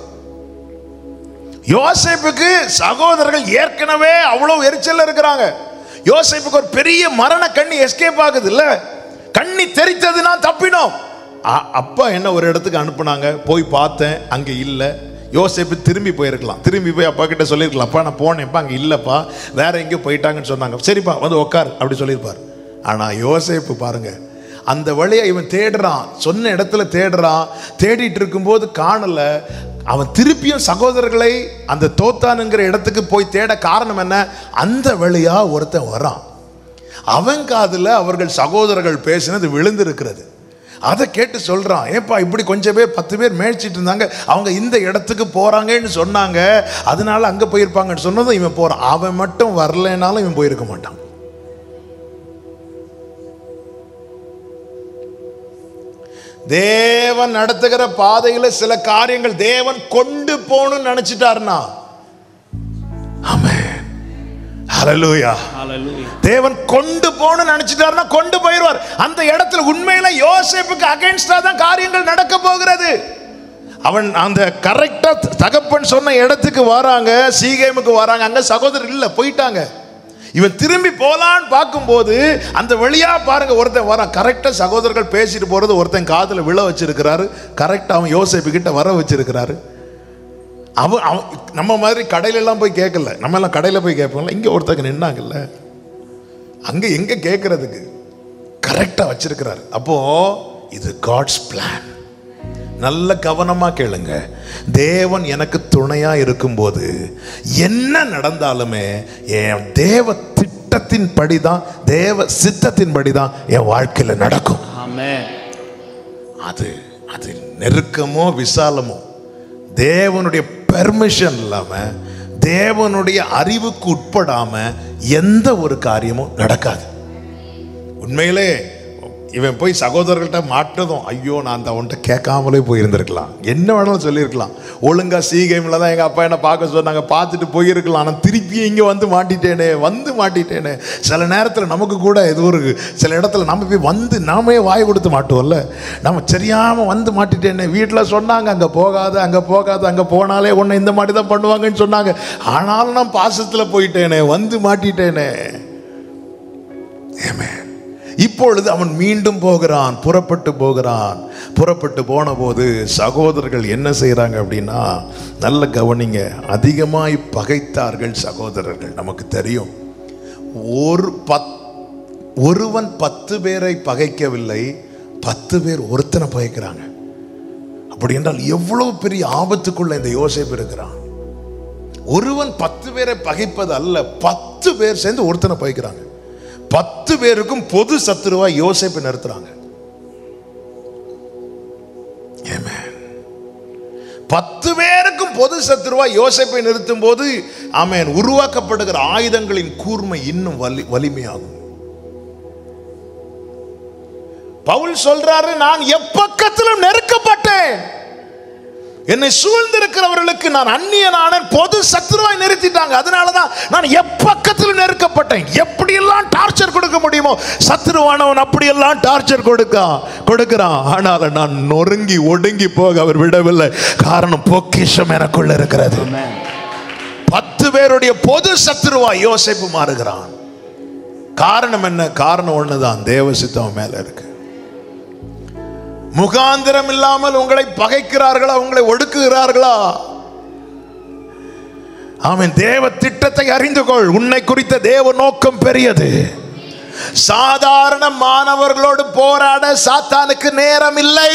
யோசேப்புக்கு சகோதரர்கள் ஏற்கனவே அவ்வளவு எரிச்சல் இருக்கிறாங்க. யோசேப்புக்கு ஒரு பெரிய மரண கண்ணி எஸ்கேப் ஆகுது. இல்ல, கண்ணி தெரித்ததுனா தப்பினோம். அப்பா என்ன ஒரு இடத்துக்கு அனுப்புனாங்க, போய் பார்த்தேன், அங்க இல்லை. யோசேப்பு திரும்பி போயிருக்கலாம், திரும்பி போய் அப்பா கிட்ட சொல்லியிருக்கலாம், அப்பா நான் போனேன்ப்பா அங்கே இல்லைப்பா, வேற எங்கேயோ போயிட்டாங்கன்னு சொன்னாங்க, சரிப்பா வந்து உட்கார் அப்படி சொல்லியிருப்பார். ஆனால் யோசேப்பு பாருங்க, அந்த வழியை இவன் தேடுறான், சொன்ன இடத்துல தேடுறான். தேடிட்டு இருக்கும்போது காணல. அவன் திருப்பியும் சகோதரர்களை அந்த தோத்தானுங்கிற இடத்துக்கு போய் தேட காரணம் என்ன? அந்த வழியா ஒருத்தன் வரான். அவன் காதுல அவர்கள் சகோதரர்கள் பேசினது விழுந்திருக்கிறது. அதை கேட்டு சொல்றான், ஏப்பா இப்படி கொஞ்சம் பேர் 10 பேர் மேய்ச்சிட்டு இருந்தாங்க, அவங்க இந்த இடத்துக்கு போறாங்கன்னு சொன்னாங்க, அதனால அங்க போயிருப்பாங்கன்னு சொன்னதும் இவன் போறான். அவன் மட்டும் வரலனாலும் இவன் போயிருக்க மாட்டான். தேவன் நடத்துகிற பாதையில சில காரியங்கள் தேவன் கொண்டு போகணும்னு நினைச்சிட்டாருன்னா, ஆமென், ஹல்லேலூயா, தேவன் கொண்டு போகணும்னு நினைச்சிட்டாருன்னா கொண்டு போயிடுவார். அந்த இடத்துல உண்மையில யோசேப்புக்கு அகைன்ஸ்டா தான் காரியங்கள் நடக்க போகிறது. அவன் அந்த கரெக்டா தகப்பன் சொன்ன இடத்துக்கு வராங்க, சீகேமுக்கு வராங்க. அங்க சகோதரர் இல்ல, போயிட்டாங்க. இவன் திரும்பி போலான்னு பார்க்கும்போது அந்த வழியா பாருங்க ஒருத்தன் வரான். கரெக்டா சகோதரர்கள் பேசிட்டு போறது ஒருத்தன் காதுல விழ வச்சிருக்கிறாரு. கரெக்டா அவன் யோசேப்பு கிட்ட வர வச்சிருக்கிறாரு. நம்ம மாதிரி கடையில எல்லாம் போய் கேட்கல. நம்ம எல்லாம் கடையில் போய் கேட்போம்ல, இங்கே ஒருத்தங்க நின்னாங்கல்ல, அங்கே எங்கே கேட்கறதுக்கு கரெக்டாக வச்சிருக்கிறார். அப்போ இது காட்ஸ் பிளான். நல்ல கவனமா கேளுங்க. தேவன் எனக்கு துணையா இருக்கும்போது என்ன நடந்தாலுமே என் தேவ திட்டத்தின் படிதான், தேவ சித்தத்தின் படிதான் என் வாழ்க்கையில் நடக்கும். அது அது நெருக்கமோ விசாலமோ தேவனுடைய பெர்மிஷன் இல்லாம, தேவனுடைய அறிவுக்கு உட்படாம எந்த ஒரு காரியமும் நடக்காது. உண்மையிலே இவன் போய் சகோதரர்கள்ட்ட மாட்டதும், ஐயோ நான் அந்த அவன்கிட்ட கேட்காமலே போயிருந்திருக்கலாம், என்ன வேணாலும் சொல்லியிருக்கலாம். ஒழுங்கா சீகைமில் தான் எங்கள் அப்பா என்ன பார்க்க சொன்னாங்க, பார்த்துட்டு போயிருக்கலாம். ஆனால் திருப்பி இங்கே வந்து மாட்டிட்டேனே. சில நேரத்தில் நமக்கு கூட இது ஒரு சில இடத்துல நம்ம போய் வந்து நாமே வாய் கொடுத்து மாட்டுவோம்ல, நம்ம தெரியாமல் வந்து மாட்டிட்டேனே. வீட்டில் சொன்னாங்க அங்கே போகாத, அங்கே போனாலே உன்னை இந்த மாதிரி தான் பண்ணுவாங்கன்னு சொன்னாங்க. ஆனாலும் நான் பாசத்தில் போயிட்டேனே, வந்து மாட்டிட்டேனே. ஆமென். இப்பொழுது அவன் மீண்டும் போகிறான், புறப்பட்டு போன போது சகோதரர்கள் என்ன செய்யறாங்க அப்படின்னா, நல்ல கவனிங்க, அதிகமாய் பகைத்தார்கள் சகோதரர்கள். நமக்கு தெரியும், ஒருவன் 10 பேரை பகைக்கவில்லை, 10 பேர் ஒருத்தனை பகைக்கிறாங்க. அப்படி என்றால் எவ்வளவு பெரிய ஆபத்துக்குள்ள இந்த யோசேப்பு இருக்கிறான். ஒருவன் 10 பேரை பகைப்பது அல்ல, 10 பேர் சேர்ந்து ஒருத்தனை பகைக்கிறாங்க. 10 பேருக்கும் பொது சத்துருவா யோசேப்பை நிறுத்துறாங்க. 10 பேருக்கும் பொது சத்துருவா யோசேப்பை நிறுத்தும் போது, ஆமென், உருவாக்கப்படுகிற ஆயுதங்களின் கூர்மை இன்னும் வலிமையாகும். பவுல் சொல்றாரு, நான் எப்பக்கத்திலும் நெருக்கப்பட்டேன், என்னை சூழ்ந்திருக்கிறவர்களுக்கு நான் அந்நியனான, பொது சத்துருவாய் நிறுத்திட்டாங்க. அதனாலதான் நான் எப்பக்கத்திலும் நெருக்கப்பட்டேன். எப்படியெல்லாம் டார்ச்சர் கொடுக்க முடியுமோ சத்துருவானவன் அப்படியெல்லாம் டார்ச்சர் கொடுக்கிறான். ஆனால் நான் நொறுங்கி ஒடுங்கி போக அவர் விடவில்லை. காரணம், பொக்கிஷம் எனக்குள்ள இருக்கிறது. 10 பேருடைய பொது சத்துருவாய் யோசேப்பு மாறுகிறான். காரணம் என்ன? காரணம் ஒண்ணுதான், தேவ சித்தம் மேல இருக்கு. முகாந்திரம் இல்லாமல் உங்களை பகைக்கிறார்களா, உங்களை ஒடுக்குகிறார்களா? ஆமென். தேவ திட்டத்தை அறிந்து கொள். உன்னை குறித்த தேவ நோக்கம் பெரியது. சாதாரண மாணவர்களோடு போராட சாத்தானுக்கு நேரம் இல்லை.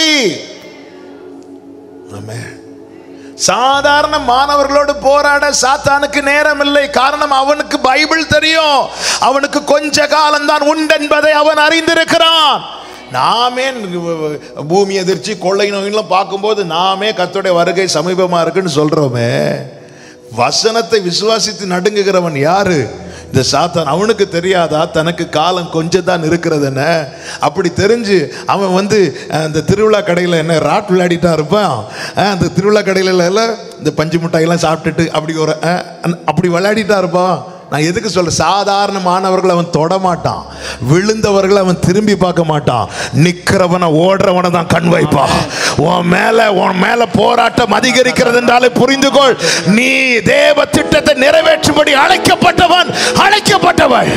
ஆமென். சாதாரண மாணவர்களோடு போராட சாத்தானுக்கு நேரம் இல்லை. காரணம், அவனுக்கு பைபிள் தெரியும். அவனுக்கு கொஞ்ச காலம்தான் உண்டு என்பதை அவன் அறிந்திருக்கிறான். நாமே பூமி எதிர்ச்சி, கொள்ளை நோயெல்லாம் பார்க்கும்போது நாமே கர்த்தருடைய வருகை சமீபமா இருக்குன்னு சொல்றோமே. வசனத்தை விசுவாசித்து நடுங்குகிறவன் யாரு? இந்த சாத்தான். அவனுக்கு தெரியாதா தனக்கு காலம் கொஞ்சம் தான் இருக்கிறதுன்னு? அப்படி தெரிஞ்சு அவன் அந்த திருவிழா கடையில் என்ன ராட் விளையாடிட்டா இருப்பான். அந்த திருவிழா கடையில் எல்லாம் இந்த பஞ்சு மிட்டாயெல்லாம் சாப்பிட்டுட்டு அப்படி விளையாடிட்டா இருப்பான். நான் எதுக்கு சொல்ல, சாதாரண மாணவர்கள் அவன் தொடமாட்டான், விழுந்தவர்களை அவன் திரும்பி பார்க்க மாட்டான், நிக்கிறவனை ஓடுறவனை தான் கண் வைப்பான். உன் மேல போராட்டம் அதிகரிக்கிறது என்றாலே புரிந்துகொள், நீ தேவ திட்டத்தை நிறைவேற்றும்படி அழைக்கப்பட்டவள்.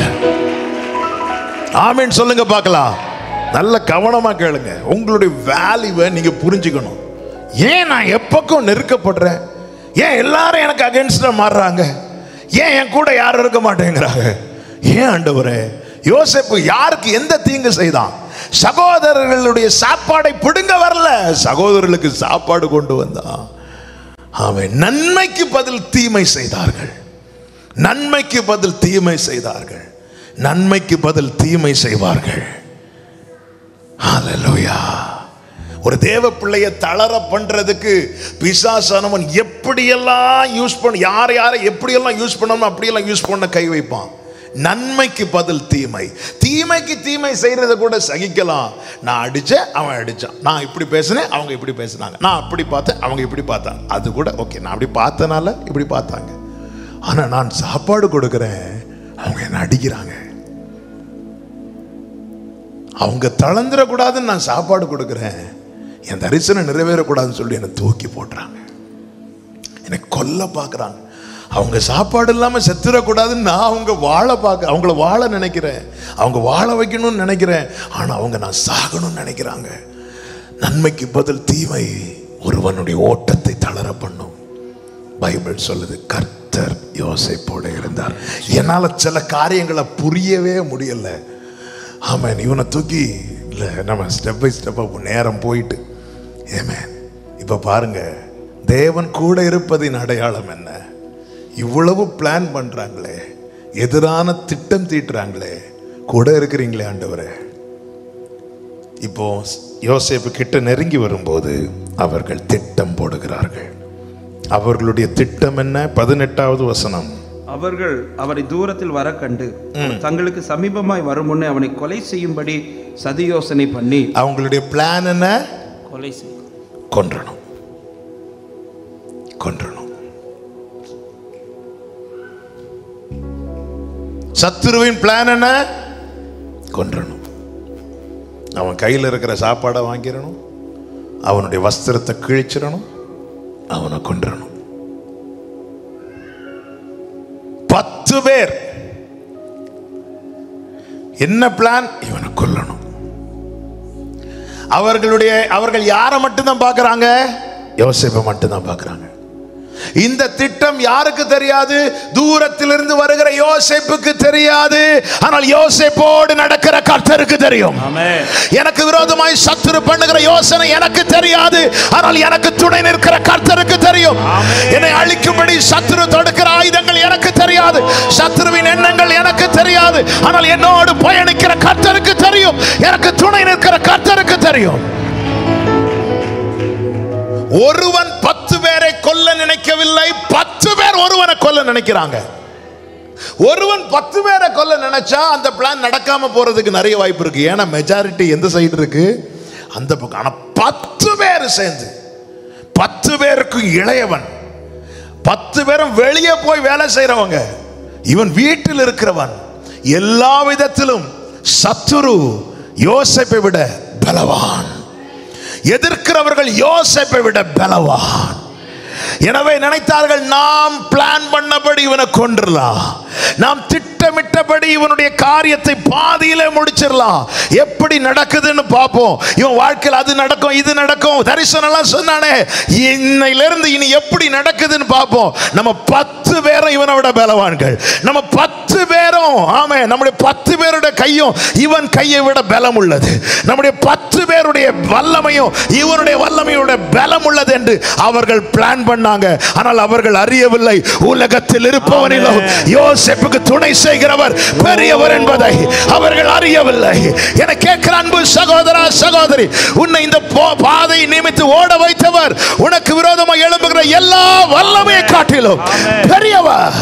ஆமென் சொல்லுங்க பார்க்கலாம். நல்ல கவனமா கேளுங்க. உங்களுடைய வேல்யூவை நீங்க புரிஞ்சுக்கணும். ஏன் நான் எப்பக்கும் நெருக்கப்படுறேன்? ஏன் எல்லாரும் எனக்கு அகைன்ஸ்டா மாறுறாங்க? ஏன் என் கூட யாரும் இருக்க மாட்டேங்கிறாங்க? ஏன் ஆண்டவரே? யோசேப்பு யாருக்கு எந்த தீங்கு செய்தான்? சகோதரர்களுடைய சாப்பாடை பிடுங்க வரல, சகோதரர்களுக்கு சாப்பாடு கொண்டு வந்தான். அவன் நன்மைக்கு பதில் தீமை செய்தார்கள். நன்மைக்கு பதில் தீமை செய்தார்கள். நன்மைக்கு பதில் தீமை செய்வார்கள். ஹல்லேலூயா. ஒரு தேவ பிள்ளையை தளர பண்றதுக்கு பிசாசானவன் எப்படியெல்லாம் யூஸ் பண்ண, யாரை எப்படியெல்லாம் யூஸ் பண்ணணும் அப்படியெல்லாம் யூஸ் பண்ண கை வைப்பான். நன்மைக்கு பதில் தீமை. தீமைக்கு தீமை செய்யறத கூட சகிக்கலாம். நான் அடிச்சேன், அவன் அடிச்சான். நான் இப்படி பேசினேன், அவங்க இப்படி பேசினாங்க. நான் அப்படி பார்த்தேன், அவங்க இப்படி பார்த்தாங்க. அது கூட ஓகே, நான் அப்படி பார்த்தனால இப்படி பார்த்தாங்க. ஆனா நான் சாப்பாடு கொடுக்கிறேன், அவங்க என்ன அடிக்கிறாங்க. அவங்க தளர்ந்துடக்கூடாதுன்னு நான் சாப்பாடு கொடுக்கிறேன், என் தரிசனம் நிறைவேறக்கூடாதுன்னு சொல்லி என்னை தூக்கி போடுறாங்க, என்னை கொல்ல பார்க்குறாங்க. அவங்க சாப்பாடு இல்லாமல் செத்துடக்கூடாதுன்னு நான் அவங்கள வாழ நினைக்கிறேன், அவங்க வாழ வைக்கணும்னு நினைக்கிறேன். ஆனால் அவங்க நான் சாகணும்னு நினைக்கிறாங்க. நன்மைக்கு பதில் தீமை ஒருவனுடைய ஓட்டத்தை தளர பண்ணும். பைபிள் சொல்லுது கர்த்தர் யோசேப்போடு இருந்தார். என்னால சில காரியங்களை புரியவே முடியல. ஆமாம், இவனை தூக்கி இல்லை நம்ம ஸ்டெப் பை ஸ்டெப்பாக நேரம் போயிட்டு ஏமேன். இப்போ பாருங்க, தேவன் கூட இருப்பதின் அடையாளம் என்ன? இவ்வளவு பிளான் பண்றாங்களே, எதிரான திட்டம் தீட்டுறாங்களே, கூட இருக்கிறீங்களே ஆண்டவரே. இப்போ யோசேப்பு கிட்ட நெருங்கி வரும்போது அவர்கள் திட்டம் போடுகிறார்கள். அவர்களுடைய திட்டம் என்ன? 18வது வசனம். அவர்கள் அவரை தூரத்தில் வர கண்டு தங்களுக்கு சமீபமாய் வரும் முன்னே அவனை கொலை செய்யும்படி சதி யோசனை பண்ணி. அவங்களுடைய பிளான் என்ன? கொலை செய்ய, கொன்றணும். சத்துருவின் பிளான் என்ன? கொன்றணும். அவன் கையில் இருக்கிற சாப்பாடை வாங்கிடணும், அவனுடைய வஸ்திரத்தை கிழிச்சிடணும், அவனை கொன்றணும். 10 பேர். என்ன பிளான்? இவனை கொல்லணும். அவர்கள் யாரை மட்டும்தான் பார்க்கறாங்க? யோசேப்பை மட்டும்தான் பார்க்கறாங்க. இந்த திட்டம் யாருக்கு தெரியாது? தூரத்திலிருந்து வருகிற யோசேப்புக்கு தெரியாது. ஆனால் யோசேப்போடு நடக்கிற கர்த்தருக்கு தெரியும். எனக்கு விரோதமாய் சத்துரு பண்ணுகிற யோசனை எனக்கு தெரியாது, ஆனால் எனக்கு துணை நிற்கிற கர்த்தருக்கு தெரியும். என்னை அழிக்கும்படி சத்துரு தொடுக்கிற ஆயுதங்கள் எனக்கு தெரியாது, சத்துருவின் எண்ணங்கள் எனக்கு தெரியாது, ஆனால் என்னோடு பயணிக்கிற கர்த்தருக்கு தெரியும். எனக்கு துணை நிற்கிற கர்த்தருக்கு தெரியும். ஒருவன் 10 பேரை கொல்ல நினைக்கவில்லை, 10 பேர் ஒருவனை கொல்ல நினைக்கிறாங்க. ஒருவன் 10 பேரை கொல்ல நினைச்சா அந்த பிளான் நடக்காம போறதுக்கு நிறைய வாய்ப்பு இருக்கு. ஏன்னா மெஜாரிட்டி எந்த சைடு இருக்கு? அந்த பக்கம். ஆனா 10 பேர் சேர்ந்து, 10 பேருக்கு இளையவன், 10 பேரும் வெளியே போய் வேலை செய்யறவங்க, இவன் வீட்டில் இருக்கிறவன், எல்லா விதத்திலும் சத்துரு யோசேப்பை விட பலவான். எதிர்க்கிறவர்கள் யோசேப்பை விட பலவான். எனவே நினைத்தார்கள், நாம் பிளான் பண்ணபடி இவனை கொன்றலாம், நாம் திட்டமிட்டபடி இவனுடைய காரியத்தை பாதியிலே முடிச்சிடலாம். எப்படி நடக்குதுன்னு பார்ப்போம். இவன் வாழ்க்கையில் அது நடக்கும், இது நடக்கும், தரிசனம் எல்லாம் சொன்னானே, இன்னையிலிருந்து இனி எப்படி நடக்குதுன்னு பார்ப்போம். நம்ம 10 பேரும் இவனை விட பலவான்கள். நம்ம 10 பேரும், ஆமே, நம்முடைய 10 பேருடைய கையும் இவன் கையை விட பலம் உள்ளது. நம்முடைய 10 பேருடைய வல்லமையும் இவனுடைய வல்லமையோட பலம் உள்ளது என்று அவர்கள் பிளான் பண்ணாங்க. ஆனால் அவர்கள் அறியவில்லை, உலகத்தில் இருப்பவனிலும் யோசேப்புக்கு துணை செய்கிறவர் பெரியவர் என்பதை அவர்கள் அறியவில்லை. என கேட்கிற அன்பு சகோதரா சகோதரி, உன்னை இந்த பாதை நிமித்து ஓட வைத்தவர் உனக்கு விரோதமாக எழும்புகிற எல்லா வல்லமையை காட்டிலும் பெரியவர்.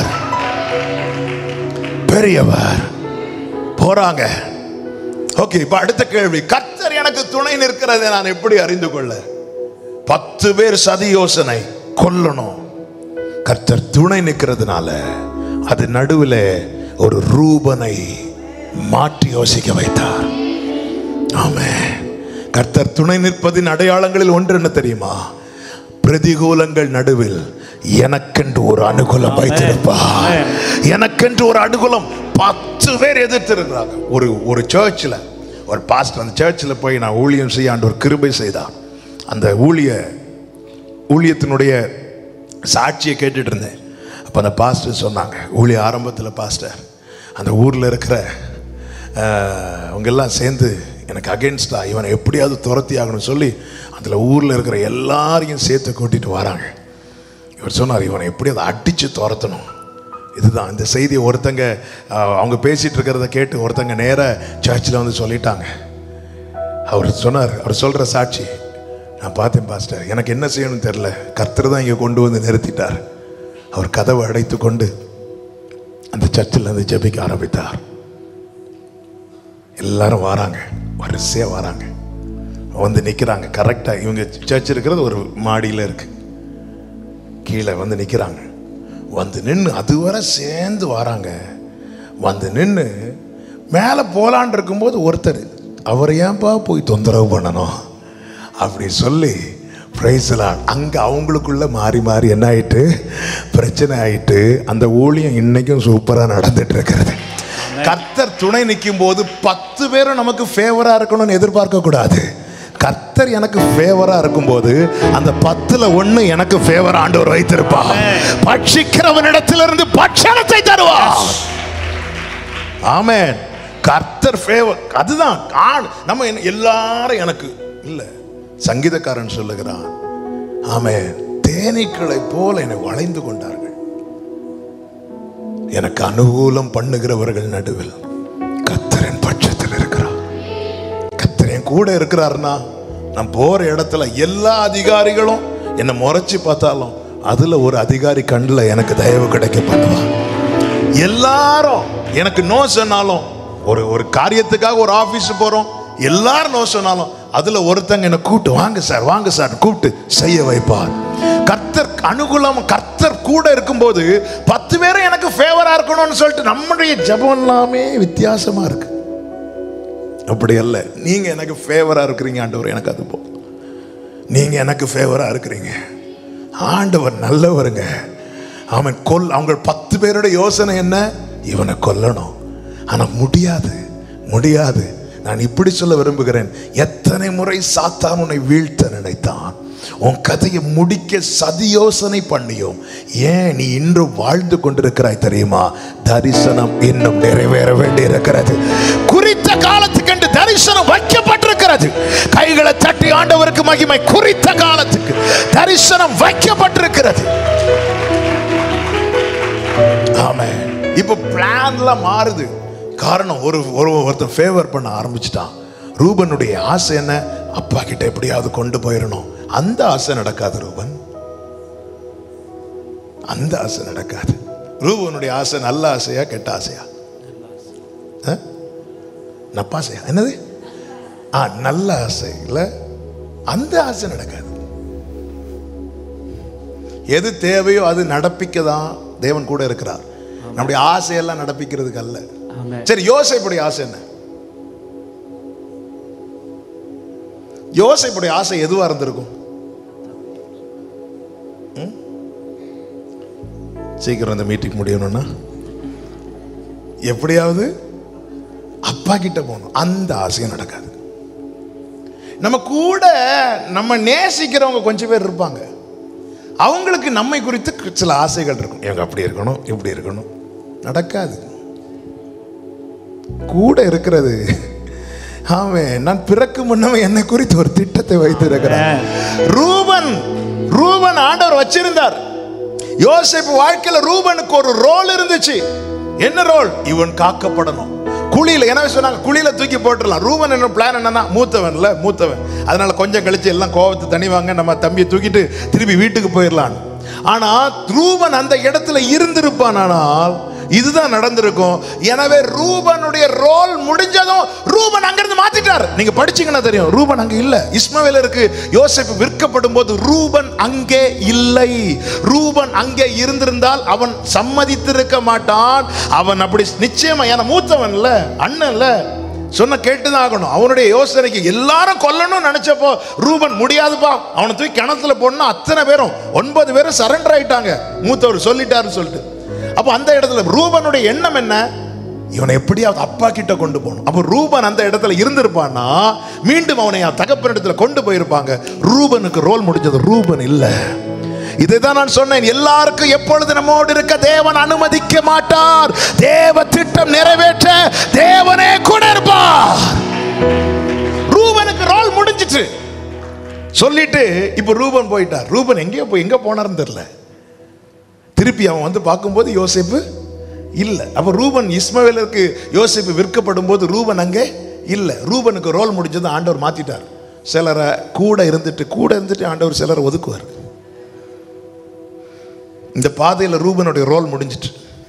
பெரியவர். போறாங்க. ஓகே, இப்ப அடுத்த கேள்வி, கர்த்தர் எனக்கு துணை நிற்கிறதை நான் எப்படி அறிந்து கொள்ள? 10 பேர் சதி யோசனை, கொல்லணும். கர்த்தர் துணை நிற்கிறதுனால அது நடுவில் ஒரு ரூபனை மாற்றி யோசிக்க வைத்தார். ஆமென். கர்த்தர் துணை நிற்பதின் அடையாளங்களில் ஒன்று என்ன தெரியுமா? பிரதிகூலங்கள் நடுவில் எனக்கென்று ஒரு அனுகூலம் வைத்திருப்பார். எனக்கென்று ஒரு அனுகூலம். 10 பேர் எதிர்த்திருக்கிறாங்க. ஒரு சர்ச்சில் ஒரு பாஸ்டர், அந்த சர்ச்சில் போய் நான் ஊழியம் செய்ய ஆண்டவர் கிருபை செய்தார். அந்த ஊழியத்தினுடைய சாட்சியை கேட்டுட்டு இருந்தேன். அப்போ அந்த பாஸ்டர் சொன்னாங்க, ஊழிய ஆரம்பத்தில் பாஸ்டர், அந்த ஊரில் இருக்கிற அவங்கெல்லாம் சேர்ந்து எனக்கு அகென்ஸ்டா இவனை எப்படியாவது துரத்தி ஆகணும்னு சொல்லி அதில் ஊரில் இருக்கிற எல்லாரையும் சேர்த்து கூட்டிகிட்டு வராங்க. இவர் சொன்னார், இவனை எப்படியாவது அடித்து துரத்தணும். இதுதான் இந்த செய்தியை ஒருத்தங்க அவங்க பேசிகிட்டு இருக்கிறத கேட்டு ஒருத்தங்க நேராக சர்ச்சில் வந்து சொல்லிட்டாங்க. அவர் சொன்னார், அவர் சொல்கிற சாட்சி, நான் பார்த்தேன் பாஸ்டர், எனக்கு என்ன செய்யணும்னு தெரில, கர்த்தர் தான் இங்கே கொண்டு வந்து நிறுத்திட்டார். அவர் கதவை அடைத்து கொண்டு அந்த சர்ச்சில் வந்து ஜெபிக்க ஆரம்பித்தார். எல்லாரும் வராங்க, வரிசையாக வராங்க, வந்து நிற்கிறாங்க. கரெக்டாக இவங்க சர்ச் இருக்கிறது ஒரு மாடியில் இருக்கு, கீழே வந்து நிற்கிறாங்க. வந்து நின்று அதுவரை சேர்ந்து வராங்க. வந்து நின்று மேலே போலான் இருக்கும்போது ஒருத்தர், அவரை ஏன்பா போய் தொந்தரவு பண்ணணும் அப்படி சொல்லி பிரைஸ்லாம் அங்கே அவங்களுக்குள்ள மாறி மாறி என்ன ஆயிட்டு பிரச்சனை ஆயிட்டு அந்த ஊழியம் இன்னைக்கும் சூப்பராக நடந்துட்டு இருக்கிறது. கர்த்தர் துணை நிற்கும் போது 10 பேரும் நமக்கு ஃபேவரா இருக்கணும்னு எதிர்பார்க்க கூடாது. கர்த்தர் எனக்கு ஃபேவரா இருக்கும்போது அந்த 10ல் 1 எனக்கு ஃபேவர் ஆண்டவர் வைத்திருப்பா. பட்சிக்கிறவனிடத்திலிருந்து பட்சணத்தை தருவார். ஆமென். கர்த்தர் ஃபேவர். அதுதான் நம்ம எல்லாரும் எனக்கு இல்ல. சங்கீதக்காரன் சொல்லுகிறான், ஆமென், தேனீக்களை போல என்னை வளைந்து கொண்டார்கள். எனக்கு அனுகூலம் பண்ணுகிறவர்கள் நடுவில் கர்த்தரின் பட்சத்தில் இருக்கிறார். கர்த்தர் என் கூட இருக்கிறார்னா நான் போற இடத்துல எல்லா அதிகாரிகளும் என்னை முறைச்சு பார்த்தாலும் அதுல ஒரு அதிகாரி கண்ணில் எனக்கு தயவு கிடைக்க பண்ணுவான். எல்லாரும் எனக்கு நோ சொன்னாலும், ஒரு காரியத்துக்காக ஒரு ஆபீஸ் போறோம், எல்லாரும் நோ சொன்னாலும் அதுல ஒருத்தங்க என்ன கூப்பிட்டு வாங்க சார் வாங்க சார் கூப்பிட்டு செய்ய வைப்பார். கர்த்தர் அனுகூலம், கர்த்தர் கூட இருக்கும்போது 10 பேரும் எனக்கு ஃபேவரா இருக்கணும்னு சொல்லிட்டு நம்முடைய ஜெபம் எல்லாமே வித்தியாசமா இருக்கு. அப்படி அல்ல. நீங்க எனக்கு ஃபேவரா இருக்கிறீங்க ஆண்டவர், எனக்கு அது போதும். நீங்க எனக்கு ஃபேவரா இருக்கிறீங்க. ஆண்டவர் நல்லவருங்க. அவன் அவங்க 10 பேரோட யோசனை என்ன? இவனை கொல்லணும். ஆனா முடியாது, முடியாது. நான் இப்படி சொல்ல விரும்புகிறேன், எத்தனை முறை சாத்தான் உன்னை வீழ்த்த நினைத்தான், உன் கதையை முடிக்க சதி யோசனை பண்ணியும் ஏன் நீ இன்று வாழ்ந்து கொண்டிருக்கிறாய் தெரியுமா? தரிசனம் இன்னும் நிறைவேற வேண்டி இருக்கிறது. குறித்த காலத்துக்கு என்று தரிசனம் வைக்கப்பட்டிருக்கிறது. கைகளை தட்டி ஆண்டவருக்கு மகிமை. குறித்த காலத்துக்கு தரிசனம் வைக்கப்பட்டிருக்கிறது. ஆமென். இப்ப பிளான்லாம் மாறுது. காரணம், ஒருத்தர் ஃபேவர் பண்ண ஆரம்பிச்சிட்டான். ரூபனுடைய ஆசை என்ன? அப்பா கிட்ட எப்படியாவது கொண்டு போயிடணும். அந்த ஆசை நடக்காது ரூபன், அந்த ஆசை நடக்காது. ரூபனுடைய ஆசை நல்ல ஆசையா கெட்ட ஆசையா? நப்பாசையா? என்னது? நல்ல ஆசை இல்ல, அந்த ஆசை நடக்காது. எது தேவையோ அது நடப்பிக்கதான் தேவன் கூட இருக்கிறார். நம்முடைய ஆசையெல்லாம் நடப்பிக்கிறதுக்கு அல்ல. சரி, யோசேப்புடைய ஆசை என்ன? யோசேப்புடைய ஆசை எதுவா இருந்திருக்கும்? சீக்கிரம் இந்த மீட்டிங் முடியணும்னா எப்படியாவது அப்பா கிட்ட போகணும். அந்த ஆசையும் நடக்காது. நம்ம கூட நம்ம நேசிக்கிறவங்க கொஞ்சம் பேர் இருப்பாங்க. அவங்களுக்கு நம்மை குறித்து சில ஆசைகள் இருக்கும். இவங்க அப்படி இருக்கணும், இப்படி இருக்கணும். நடக்காது. கூட இருக்கிறது, ஆமென், நான் பிறக்கு முன்னமே என்னை குறித்து ஒரு திட்டத்தை வைத்திருக்கிறேன். ரூபன் ஆண்டவர் வச்சிருந்தார். யோசேப்பு வாழ்க்கையில ரூபனுக்கு ஒரு ரோல் இருந்துச்சு. என்ன ரோல்? இவன் காக்கப்படணும். குழியில என்ன சொன்னாங்க? குழியில தூக்கி போட்டுடலாம். ரூபன் என்ன பிளான் என்னன்னா, மூத்தவன், அதனால கொஞ்சம் கழிச்சு எல்லாம் கோபத்தை தணிவாங்க, நம்ம தம்பியை தூக்கிட்டு திருப்பி வீட்டுக்கு போயிடலாம். ஆனா ரூபன் அந்த இடத்துல இருந்திருப்பான், ஆனால் இதுதான் நடந்திருக்கும். எனவே ரூபனுடைய ரோல் முடிஞ்சதும் ரூபன் அங்கிருந்து மாத்திட்டார். நீங்க படிச்சீங்கன்னா தெரியும், ரூபன் அங்க இல்ல. இஸ்மவேலருக்கு யோசேப்பு விற்கப்படும் போது ரூபன் அங்கே இல்லை. ரூபன் அங்கே இருந்திருந்தால் அவன் சம்மதித்திருக்க மாட்டான். அவன் அப்படி நிச்சயமா, ஏன்னா மூத்தவன் இல்ல, அண்ணன் இல்ல, சொன்ன கேட்டுதான் ஆகணும். அவனுடைய யோசனைக்கு எல்லாரும் கொல்லணும்னு நினைச்சப்போ ரூபன் முடியாதுப்பா, அவனை தூக்கி கிணத்துல போடணும். அத்தனை பேரும் 9 பேரும் சரண்டர் ஆயிட்டாங்க, மூத்தவர் சொல்லிட்டாருன்னு சொல்லிட்டு. அப்போ அந்த இடத்துல ரூபனுடைய எண்ணம் என்ன? இவனை எப்படியாவது அப்பா கிட்ட கொண்டு போகணும். அப்போ ரூபன் அந்த இடத்துல இருந்திருப்பான்னா மீண்டும் அவனை தகப்பன் இடத்துல கொண்டு போயிருப்பாங்க. ரூபனுக்கு ரோல் முடிஞ்சது, ரூபன் இல்ல. இதைதான் நான் சொன்னேன், எல்லாருக்கும் எப்பொழுது நம்மோடு இருக்க தேவன் அனுமதிக்க மாட்டார். தேவ திட்டம் நிறைவேற்ற தேவனே கூட இருப்பார். ரூபனுக்கு ரோல் முடிஞ்சிட்டு சொல்லிட்டு இப்ப ரூபன் போயிட்டார். ரூபன் எங்க போனார்னு தெரியல. திருப்பி அவன் வந்து பார்க்கும்போது யோசேப்பு இல்ல. அப்ப ரூபன், இஸ்மவேலருக்கு யோசேப்பு விற்கப்படும் போது ரூபன் அங்கே இல்ல. ரூபனுக்கு ரோல் முடிஞ்சது, ஆண்டவர் மாத்திட்டார். சிலரை கூட இருந்துட்டு ஆண்டவர் சிலரை ஒதுக்குவார். இந்த பாதையில ரூபனுடைய ரோல் முடிஞ்சிட்டு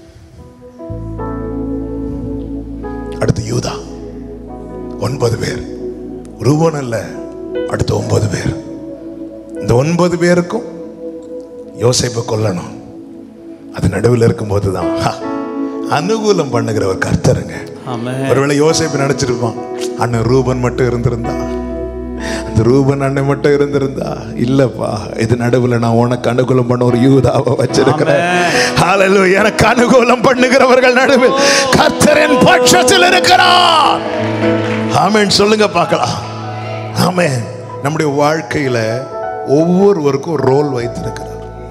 அடுத்து யூதா. 9 பேர். ரூபன் அல்ல, அடுத்து 9 பேர். இந்த 9 பேருக்கும் யோசேப்பை கொல்லணும். அது நடுவில் இருக்கும்போது தான் அனுகூலம் பண்ணுகிறவர் கர்த்தருங்க. ஒருவேளை யோசேப்பு நினைச்சிருப்பான், அண்ணன் ரூபன் மட்டும் இருந்திருந்தா, அந்த ரூபன் அண்ணன் மட்டும் இருந்திருந்தா. இல்லப்பா, இது நடுவில் நான் உனக்கு அனுகூலம் பண்ண ஒரு யூதாவை வச்சிருக்கிறேன். ஹல்லேலூயா. எனக்கு அனுகூலம் பண்ணுகிறவர்கள் நடுவில் கர்த்தரின் பட்சத்தில் இருக்கிறார். ஆமென் சொல்லுங்க பார்க்கலாம். ஆமென். நம்முடைய வாழ்க்கையில ஒவ்வொருவருக்கும் ஒரு ரோல் வைத்திருக்கிறார்.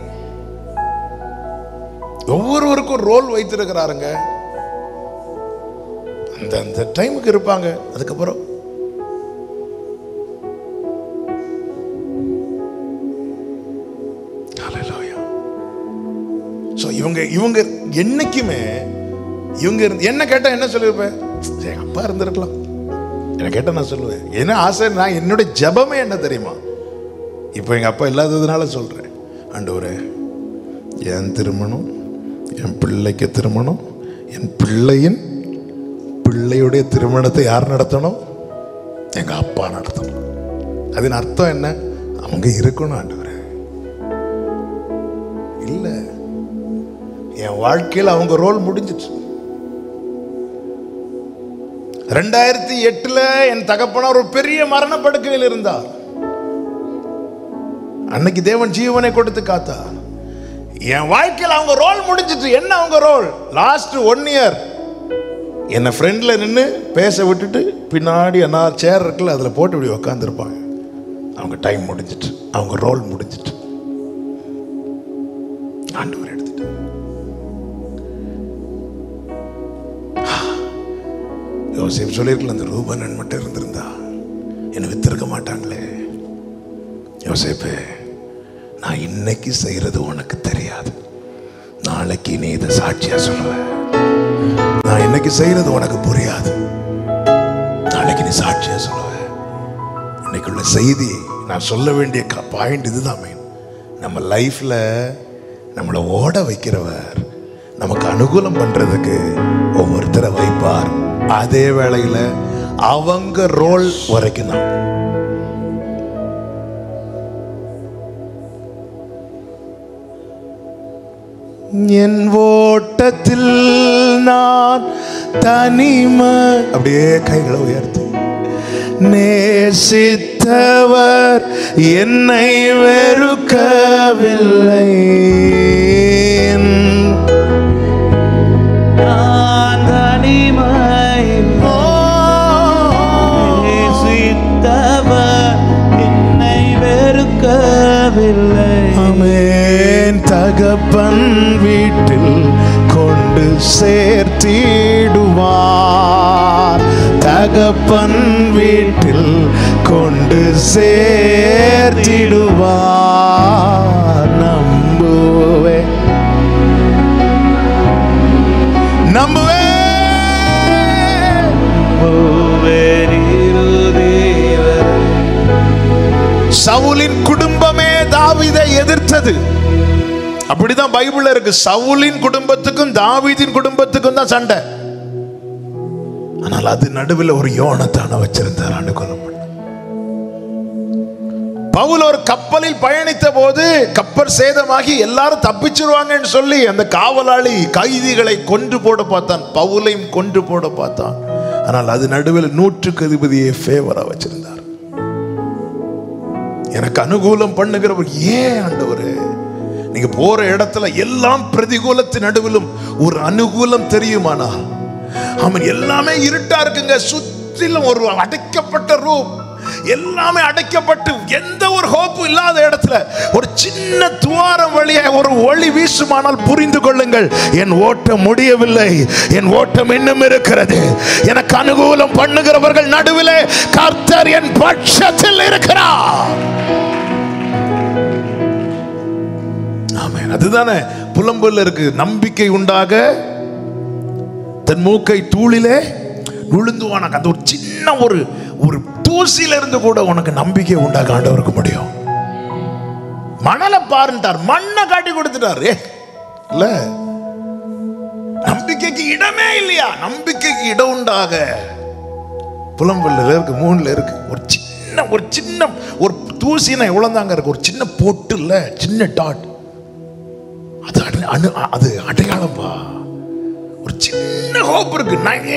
ஒவ்வொருவருக்கும் ஒரு ரோல் வைத்திருக்கிறாருங்க. அந்த அந்த டைமுக்கு இருப்பாங்க. அதுக்கப்புறம் இவங்க என்னைக்குமே இவங்க என்ன கேட்டா என்ன சொல்லிருப்பேன், எங்க அப்பா இருந்திருக்கலாம். என்ன கேட்டா நான் சொல்லுவேன். என்ன ஆசை, நான் என்னுடைய ஜெபமே என்ன தெரியுமா, இப்போ எங்க அப்பா இல்லாததுனால சொல்றேன், ஆண்டவரே என் திருமணம், என் பிள்ளைக்கு திருமணம், என் பிள்ளையின் பிள்ளையுடைய திருமணத்தை யார் நடத்தணும்? எங்க அப்பா நடத்தணும். அதன் அர்த்தம் என்ன? அவங்க இருக்கணும் ஆண்டவரே. இல்ல, என் வாழ்க்கையில் அவங்க ரோல் முடிஞ்சிச்சு. 2008 என் தகப்பனார் ஒரு பெரிய மரண படுக்கையில் இருந்தார். அன்னைக்கு தேவன் ஜீவனை கொடுத்து காத்தார். என் வாழ்க்கையில் அவங்க ரோல் முடிஞ்சிட்டு. என்ன அவங்க ரோல்? லாஸ்ட் 1 இயர் என்னை ஃப்ரெண்ட்ல நின்று பேச விட்டுட்டு பின்னாடி என்ன சேர் இருக்குல்ல, அதில் போட்டு இப்படி உட்காந்துருப்பாங்க. அவங்க டைம் முடிஞ்சிட்டு, அவங்க ரோல் முடிஞ்சிட்டு. ஆண்டவர் எடுத்துட்டு யோசேப்பு சொல்லியிருக்கல, அந்த ரூபன் மட்டும் இருந்திருந்தா என்னை வித்திருக்க மாட்டாங்களே. யோசேப்பு, நான் இன்னைக்கு செய்யறது உனக்கு தெரியாது, நாளைக்கு நீ இதை சாட்சியா சொல்லுவ. நான் இன்னைக்கு செய்யறது உனக்கு புரியாது, நாளைக்கு நீ சாட்சியா சொல்லுவ. இன்னைக்குள்ள செய்தி நான் சொல்ல வேண்டிய பாயிண்ட் இதுதான் மெயின். நம்ம லைஃப்ல நம்மளை ஓட வைக்கிறவர் நமக்கு அனுகூலம் பண்றதுக்கு ஒவ்வொருத்தரை வைப்பார். அதே வேளையில அவங்க ரோல் வரைக்கும் தான். என் ஓட்டத்தில் நான் தனிமை, அப்படியே கைகளை உயர்த்தி, நேசித்தவர் என்னை வெறுக்கவில்லை, நான் தனிமையில் நேசித்தவர் என்னை வெறுக்கவில்லை. ஆமென். தகப்பன் வீட்டில் கொண்டு சேர்த்திடுவார், தகப்பன் வீட்டில் கொண்டு சேர்த்திடுவார். நம்புவே நம்புவே சவுலின் குடும்பமே தாவீதை எதிர்த்தது. அப்படிதான் பைபிள்ல இருக்கு. சவுலின் குடும்பத்துக்கும் தாவீதின் குடும்பத்துக்கும் தான் சண்டை. ஆனால் அது நடுவில் ஒரு யோனத்தான வச்சிருந்தார் அனுகூலம். பவுல் ஒரு கப்பலில் பயணித்த போது கப்பல் சேதமாகி எல்லாரும் தப்பிச்சிருவாங்கன்னு சொல்லி அந்த காவலாளி கைதிகளை கொன்று போட பார்த்தான், பவுலையும் கொன்று போட பார்த்தான். ஆனால் அது நடுவில் 100க்கு அதிபதியை ஃபேவரா வச்சிருந்தார். எனக்கு அனுகூலம் பண்ணுகிறவர் ஏன் ஆண்டவரே? நீங்க போற இடத்துல எல்லாம் பிரதிகூலத்தின் நடுவிலும் ஒரு அனுகூலம் தெரியுமானா? அவன் எல்லாமே இருட்டா இருக்குங்க, சுற்றிலும் ஒரு அடைக்கப்பட்ட ரூம், எல்லாமே அடைக்கப்பட்டு எந்த ஒரு ஹோப்பும் இல்லாத இடத்துல ஒரு சின்ன துவாரம் வழியே ஒரு ஒளி வீசுமானால் புரிந்து கொள்ளுங்கள், என் ஓட்டம் முடியவில்லை, என் ஓட்டம் இன்னும் இருக்கிறது. எனக்கு அனுகூலம் பண்ணுகிறவர்கள் நடுவிலே கர்த்தர் என் பட்சத்தில் இருக்கிறார். ஆமென். அதுதானே புலம்பல்ல இருக்கு. நம்பிக்கை உண்டாக தன் மூக்கை தூளிலே விழுந்துவானாங்க. அந்த ஒரு சின்ன ஒரு தூசில இருந்து கூட உனக்கு நம்பிக்கை உண்டாக ஆண்டவருக்கு முடியும். மணலை பாருன்ட்டார், மண்ணை காட்டி கொடுத்துட்டாரு. இல்ல, நம்பிக்கைக்கு இடமே இல்லையா? நம்பிக்கைக்கு இடம் உண்டாக புலம்பல்ல இருக்கு, 3ல இருக்கு. ஒரு சின்ன ஒரு தூசினா எவ்வளவு தாங்க இருக்கு? ஒரு சின்ன பொட்டு இல்ல, சின்ன டாட். அது அடையாளம்பா. ஒரு சின்ன ஹோப் இருக்கு.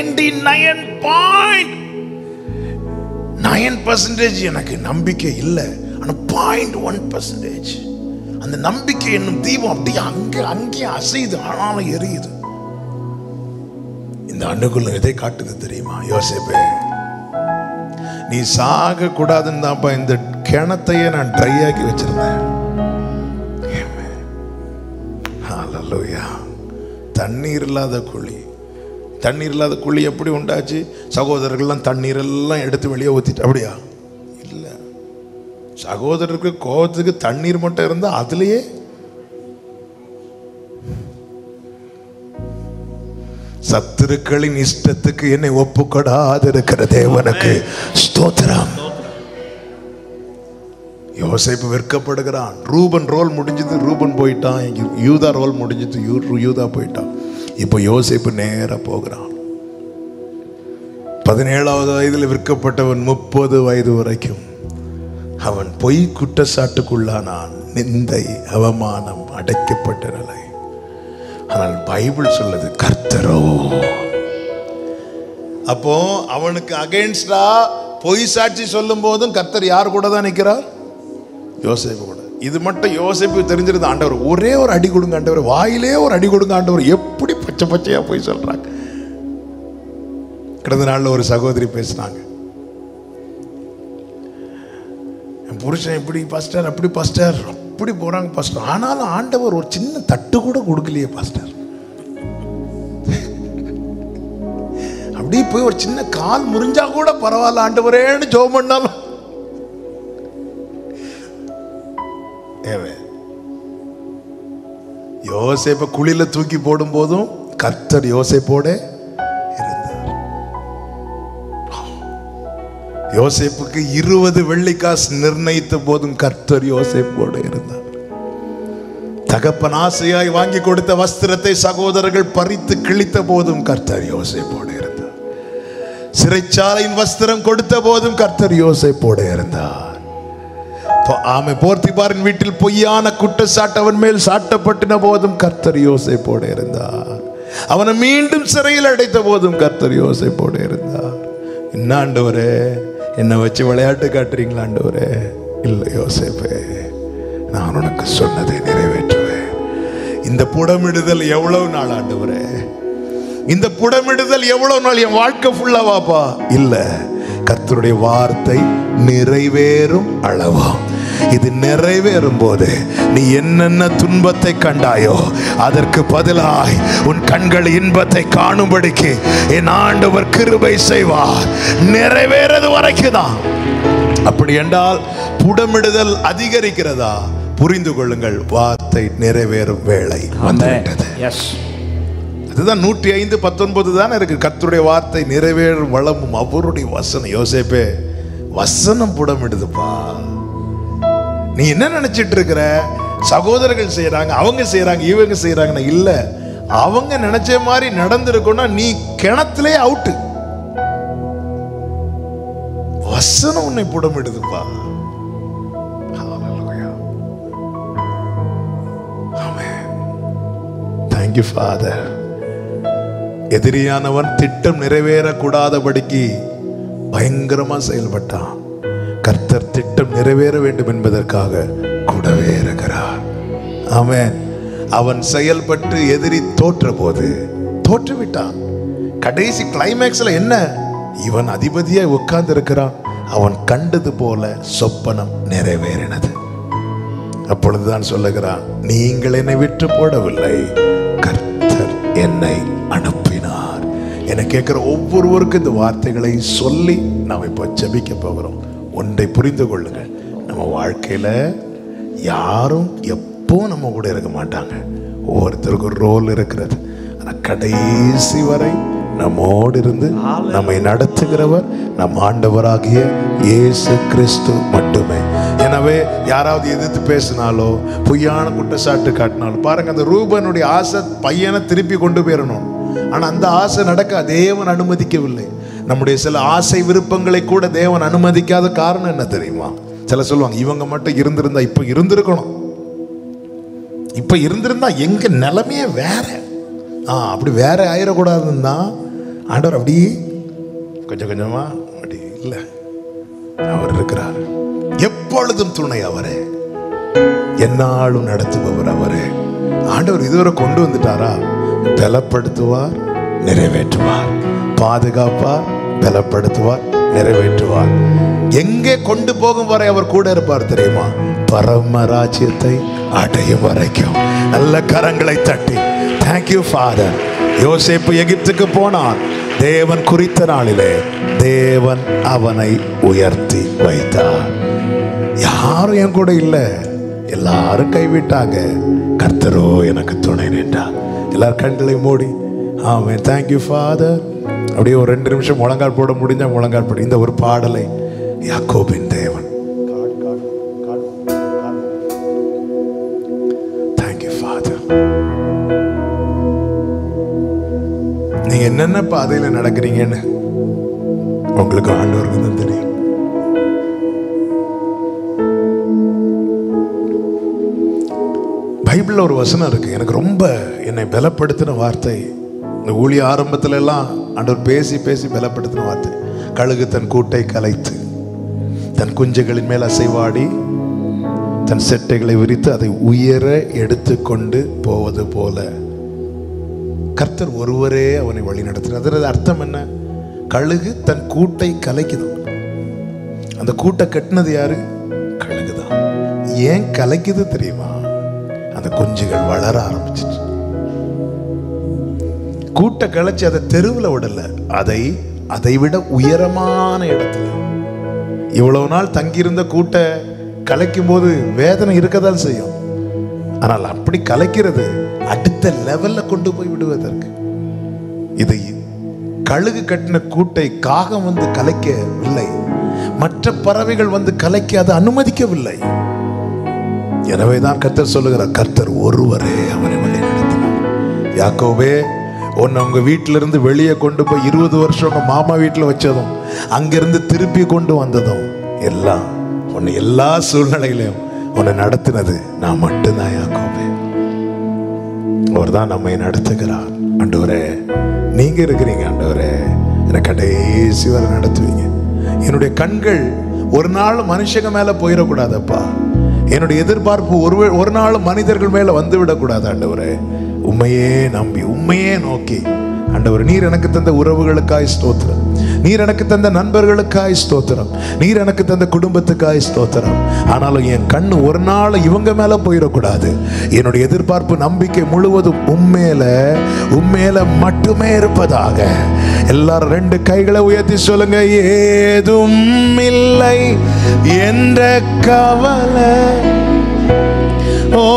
99.9% எனக்கு நம்பிக்கை இல்லை, ஆனா 0.1% அந்த நம்பிக்கை என்னும் தீபம் அப்படியே அங்கே அசையுது, ஆனாலும் எரியுது. இந்த அனுகூலம் எதை காட்டுது தெரியுமா? யோசேப்பே, நீ சாக கூடாதுன்னு தான்ப்பா இந்த கிணத்தையே நான் ட்ரை ஆக்கி வச்சிருந்தேன். ஹல்லேலூயா. தண்ணீர் இல்லாத குழி. தண்ணீர் இல்லாத குழி எப்படி உண்டாச்சு? சகோதரர்கள்லாம் தண்ணீர் எல்லாம் எடுத்து வெளியே ஊத்திட்டு அப்படியா? இல்லை, சகோதரருக்கு கோபத்துக்கு தண்ணீர் மட்டும் இருந்தா அதுலயே சத்துருக்களின் இஷ்டத்துக்கு என்னை ஒப்புக்கொடாது இருக்கிற தேவனுக்கு ஸ்தோத்திரம். யோசேப்பு வெட்கப்படுகிறான். ரூபன் ரோல் முடிஞ்சது, ரூபன் போயிட்டான். யூதா ரோல் முடிஞ்சது, யூதா போயிட்டான். இப்போ யோசேப்பு நேரா போகிறான். 17வது வயதில் விற்கப்பட்டவன் 30 வயது வரைக்கும் அவன் பொய் குற்றச்சாட்டுக்குள்ளானான். நிந்தை, அவமானம், அடைக்கப்பட்ட நிலை. ஆனால் பைபிள் சொல்லுது கர்த்தரோ. அப்போ அவனுக்கு அகைன்ஸ்டா பொய் சாட்சி சொல்லும் போதும் கர்த்தர் யார் கூட தான் நிற்கிறார்? யோசேப்பு கூட. இது மட்டும் யோசேப்பு தெரிஞ்சிருந்த ஆண்டவர் ஒரே ஒரு அடி கொடுங்க ஆண்டவர், வாயிலே ஒரு அடி கொடுங்க ஆண்டவர். எப்படி பச்சை பச்சையா போய் சொல்றாங்க. கடந்த நாள்ல ஒரு சகோதரி பேசினாங்க, என் புருஷன் இப்படி பாஸ்டர், அப்படி பாஸ்டர், அப்படி போறாங்க பாஸ்டர், ஆனாலும் ஆண்டவர் ஒரு சின்ன தட்டு கூட கொடுக்கலையே பாஸ்டர். அப்படி போய் ஒரு சின்ன கால் முறிஞ்சா கூட பரவாயில்ல ஆண்டவரேன்னு ஜெபம் பண்ணாலும். யோசேப்பை குழியில தூக்கி போடும் போதும் கர்த்தர் யோசேப்போட இருந்தார். யோசேப்புக்கு 20 வெள்ளிக்காசு நிர்ணயித்த போதும் கர்த்தர் யோசேப்போட இருந்தார். தகப்பன் ஆசையாய் வாங்கி கொடுத்த வஸ்திரத்தை சகோதரர்கள் பறித்து கிழித்த போதும் கர்த்தர் யோசேப்போட இருந்தார். சிறைச்சாலையின் வஸ்திரம் கொடுத்த போதும் கர்த்தர் யோசேப்போட இருந்தார். போர்த்திபாரின் வீட்டில் பொய்யான குற்றச்சாட்டு அவன் மேல் சாட்டப்பட்டின போதும் கர்த்தர் யோசேப்போட இருந்தார். அவனை மீண்டும் சிறையில் அடைத்த போதும் கர்த்தர் யோசேப்போட இருந்தார். என்ன ஆண்டவரே, என்னை வச்சு விளையாட்டு காட்டுறீங்களா ஆண்டவரே? இல்லை யோசேப்பே, நான் உனக்கு சொன்னதை நிறைவேற்றுவேன். இந்த புடமிடுதல் எவ்வளவு நாள் ஆண்டவரே? இந்த புடமிடுதல் எவ்வளவு நாள்? என் வாழ்க்கை ஃபுல்லாவாப்பா? இல்ல, கர்த்தருடைய வார்த்தை நிறைவேறும் அளவா. இது நிறைவேறும் போது நீ என்னென்ன துன்பத்தை கண்டாயோ அதற்கு பதிலாய் உன் கண்கள் இன்பத்தை காணும்படிக்கு என் ஆண்டவர் கிருபை செய்வார். நிறைவேறது வரைக்கும் தான். அப்படி என்றால் புடமிடுதல் அதிகரிக்கிறதா? புரிந்து கொள்ளுங்கள், வார்த்தை நிறைவேறும் வேளை வந்துவிட்டது. அதுதான் 105:19 தானே இருக்கு. கர்த்தருடைய வார்த்தை நிறைவேறும் வளமும் அவருடைய வசனம். யோசேப்பே, வசனம் புடமிடுதுப்பா. நீ என்ன நினைச்சிட்டு இருக்கிற? சகோதரர்கள் செய்யறாங்க, அவங்க செய்யறாங்க, இவங்க செய்யறாங்க. இல்ல, அவங்க நினைச்ச மாதிரி நடந்திருக்கும்னா நீ கிணத்திலே அவுட்டு. வசனம் உன்னை புடமிடுதுப்பா. Thank you Father. எதிரியானவன் திட்டம் நிறைவேறக்கூடாதபடிக்கு பயங்கரமா செயல்பட்டான். கர்த்தர் திட்டம் நிறைவேற வேண்டும் என்பதற்காக கூடவே இருக்கிறார். ஆமென். அவன் செயல்பட்டு எதிரி தோற்ற போது தோற்றுவிட்டான். கடைசி கிளைமேக்ஸ்ல என்ன? இவன் அதிபதியாய் உட்கார்ந்து இருக்கிறான். அவன் கண்டது போல சொப்பனம் நிறைவேறினது. அப்பொழுதுதான் சொல்லுகிறான், நீங்கள் என்னை விட்டு போடவில்லை, கர்த்தர் என்னை அனுப்பினார். என்னை கேட்கிற ஒவ்வொருவருக்கும் இந்த வார்த்தைகளை சொல்லி நாம் இப்போ ஜெபிக்க போகிறோம். ஒன்றை புரிந்து கொள்ளுங்க, நம்ம வாழ்க்கையில யாரும் எப்போ நம்ம கூட இருக்க மாட்டாங்க. ஒவ்வொருத்தருக்கும் ஒரு ரோல் இருக்கிறது. ஆனால் கடைசி வரை நம்மோடு இருந்து நம்மை நடத்துகிறவர் நம் ஆண்டவராகிய இயேசு கிறிஸ்து மட்டுமே. எனவே யாராவது எதிர்த்து பேசினாலோ பொய்யான குற்றச்சாட்டு காட்டினாலும் பாருங்க, அந்த ரூபனுடைய ஆசை பையனை திருப்பி கொண்டு போயிடணும். ஆனா அந்த ஆசை நடக்க தேவன் அனுமதிக்கவில்லை. நம்முடைய சில ஆசை விருப்பங்களை கூட தேவன் அனுமதிக்காத காரணம் என்ன தெரியுமா? சில சொல்லுவாங்க, இவங்க மட்டும் இருந்திருந்தா, இப்ப இருந்திருக்கணும், இப்ப இருந்திருந்தா எங்க நிலைமையே வேற, அப்படி வேற ஆயிடக்கூடாதுன்னு தான் ஆண்டவர் அப்படி கொஞ்சம் கொஞ்சமா அப்படி இல்லை. அவர் இருக்கிறார், எப்பொழுதும் துணை அவரே, என்னாலும் நடத்துபவர் அவரே. ஆண்டவர் இதுவரை கொண்டு வந்துட்டாரா? பலப்படுத்துவார், நிறைவேற்றுவார், பாதுகாப்பார், பலப்படுத்துவார், நிறைவேற்றுவார். எங்கே கொண்டு போகும் வரை அவர் கூட இருப்பார் தெரியுமா? பரமராஜ்யத்தை அடையும் வரைக்கும். நல்ல கரங்களை தட்டி தேங்க்யூ ஃபாதர். யோசேப்பு எகிப்துக்கு போனான். தேவன் குறித்த நாளிலே தேவன் அவனை உயர்த்தி வைத்தார். யாரும் என் கூட இல்லை, எல்லாரும் கைவிட்டாங்க. கர்த்தரோ எனக்கு துணை நின்றார். எல்லாரும் கண்களை மூடி ஆமென் தேங்க்யூ ஃபாதர். அப்படியே ஒரு 2 நிமிஷம் முழங்கால் போட முடிஞ்சா முழங்கால் போட. இந்த ஒரு பாடலை யாக்கோபின் தேவன். Thank you father. நீங்க என்னென்ன பாதையில நடக்கிறீங்கன்னு உங்களுக்கு ஆண்டவருக்கு தான் தெரியும். பைபிள்ல ஒரு வசனம் இருக்கு, எனக்கு ரொம்ப என்னை பலப்படுத்தின வார்த்தை. இந்த ஊழிய ஆரம்பத்துல எல்லாம் ஆண்டவர் பேசி பேசி பலப்படுத்தின வார்த்தை. கழுகு தன் கூட்டை கலைத்து தன் குஞ்சுகளின் மேல் அசைவாடி தன் செட்டைகளை விரித்து அதை உயர எடுத்துக்கொண்டு போவது போல கர்த்தர் ஒருவரே அவனை வழி நடத்தினார். அதற்கு அர்த்தம் என்ன? கழுகு தன் கூட்டை கலைக்குது. அந்த கூட்டை கட்டினது யாரு? கழுகுதான். ஏன் கலைக்குது தெரியுமா? அந்த குஞ்சுகள் வளர ஆரம்பிச்சிச்சு. கூட்டை கலைச்சு அதை தெருவில் விடல, அதை விட உயரமான இடத்துல. இவ்வளவு நாள் தங்கியிருந்த கூட்டை கலைக்கும் போது வேதனை இருக்கதான் செய்யும். ஆனால் அப்படி கலைக்கிறது அடுத்த லெவல்ல கொண்டு போய் விடுவதற்கு. இது கழுகு கட்டின கூட்டை காகம் வந்து கலைக்கவில்லை, மற்ற பறவைகள் வந்து கலைக்க அதை அனுமதிக்கவில்லை. எனவேதான் கர்த்தர் சொல்லுகிறார், கர்த்தர் ஒருவரே அவனை வழி நடத்தினார். யாக்கோபே, உன்னை உங்க வீட்டிலிருந்து வெளியே கொண்டு போய் 20 வருஷம் உங்க மாமா வீட்டில் வச்சதும் அங்கிருந்து திருப்பி கொண்டு வந்ததும் எல்லாம் உன்னை எல்லா சூழ்நிலையிலையும் உன்னை நடத்தினது நான் மட்டும்தான் யாக்கோபே. அவர் தான் நம்மை நடத்துகிறார். ஆண்டவரே, நீங்க இருக்கிறீங்க. ஆண்டவரே, என்னை கடைசி வரை நடத்துவீங்க. என்னுடைய கண்கள் ஒரு நாள் மனுஷங்க மேல போயிடக்கூடாதப்பா. என்னுடைய எதிர்பார்ப்பு ஒரு நாள் மனிதர்கள் மேல வந்து விடக்கூடாது. ஆண்டவரே, உண்மையே நம்பி உண்மையே நோக்கி, ஆண்டவர் நீர் எனக்கு தந்த உறவுகளுக்காய் ஸ்தோத்திரம், நீர் எனக்கு தந்த நண்பர்களுக்காய் ஸ்தோத்திரம், நீர் எனக்கு தந்த குடும்பத்துக்காய் ஸ்தோத்திரம். ஆனாலும் என் கண்ணு ஒரு நாள் இவங்க மேல போயிடக்கூடாது. என்னுடைய எதிர்பார்ப்பு நம்பிக்கை முழுவதும் உண்மையில மட்டுமே இருப்பதாக. எல்லாரும் 2 கைகளை உயர்த்தி சொல்லுங்க. ஏதும் இல்லை என்ற கவலை, ஓ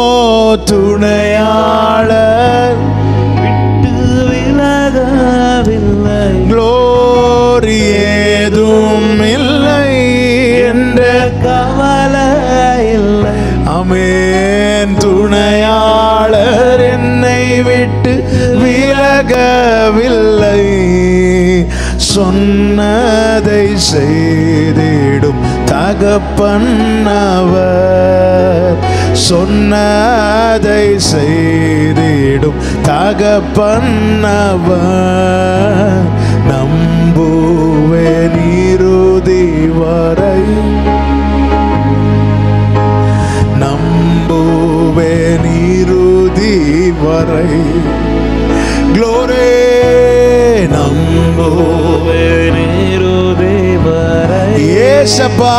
துணையாளர் விட்டு விலகவில்லை. க்ளோரி ஏதும் இல்லை என்ற கவலை இல்லை. ஆமென். துணையாளர் என்னை விட்டு விலகவில்லை. சொன்னதை செய்திடும் தகப்பன் அவர். சொன்னதை செய்திடும் தகப்பன் அவர். நம்புவேன் இறுதி வரை, நம்புவேன் இறுதி வரை. க்ளோரி நம்புவேன் இறுதி வரை. ஏசப்பா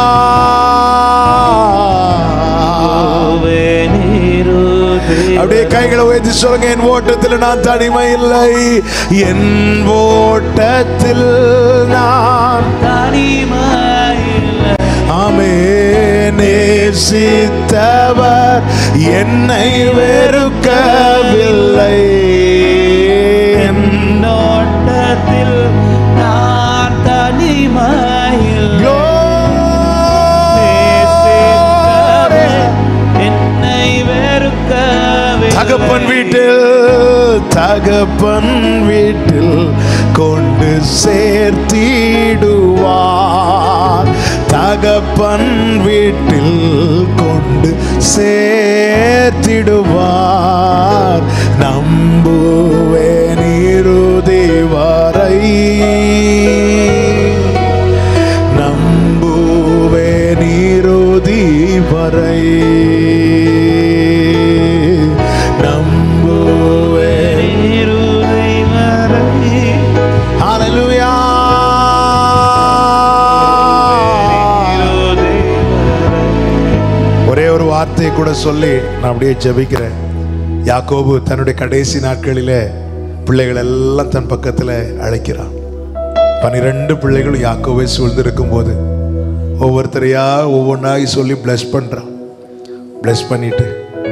அப்படியே கைகளை உயர்த்தி சொல்லுங்க. என் ஓட்டத்தில் நான் தனிமை இல்லை, என் ஓட்டத்தில் நான் தனிமை இல்லை. ஆமென். நேசித்தவர் என்னை வெறுக்கவில்லை. என்னோட்டத்தில் நான் தனிமை இல்லை. என்னை வெறுக்கவில்லை. தகப்பன் வீட்டில் கொண்டு சேர்த்திடுவார். தகப்பன் வீட்டில் கொண்டு சேர்த்திடுவார். நம்புவேன் இறுதி வரை, நம்புவேன் இறுதி வரை, நம்புவேன் இறுதி வரை. ஹல்லேலூயா. வார்த்தையை கூட சொல்லி நான் அப்படியே ஜெபிக்கிறேன். யாக்கோபு தன்னுடைய கடைசி நாட்களிலே பிள்ளைகள் எல்லாம் தன் பக்கத்தில் அழைக்கிறான். 12 பிள்ளைகளும் யாக்கோபை சூழ்ந்திருக்கும் போது ஒவ்வொருத்தரையா ஒவ்வொன்றாகி சொல்லி பிளஸ் பண்றான். பிளஸ் பண்ணிட்டு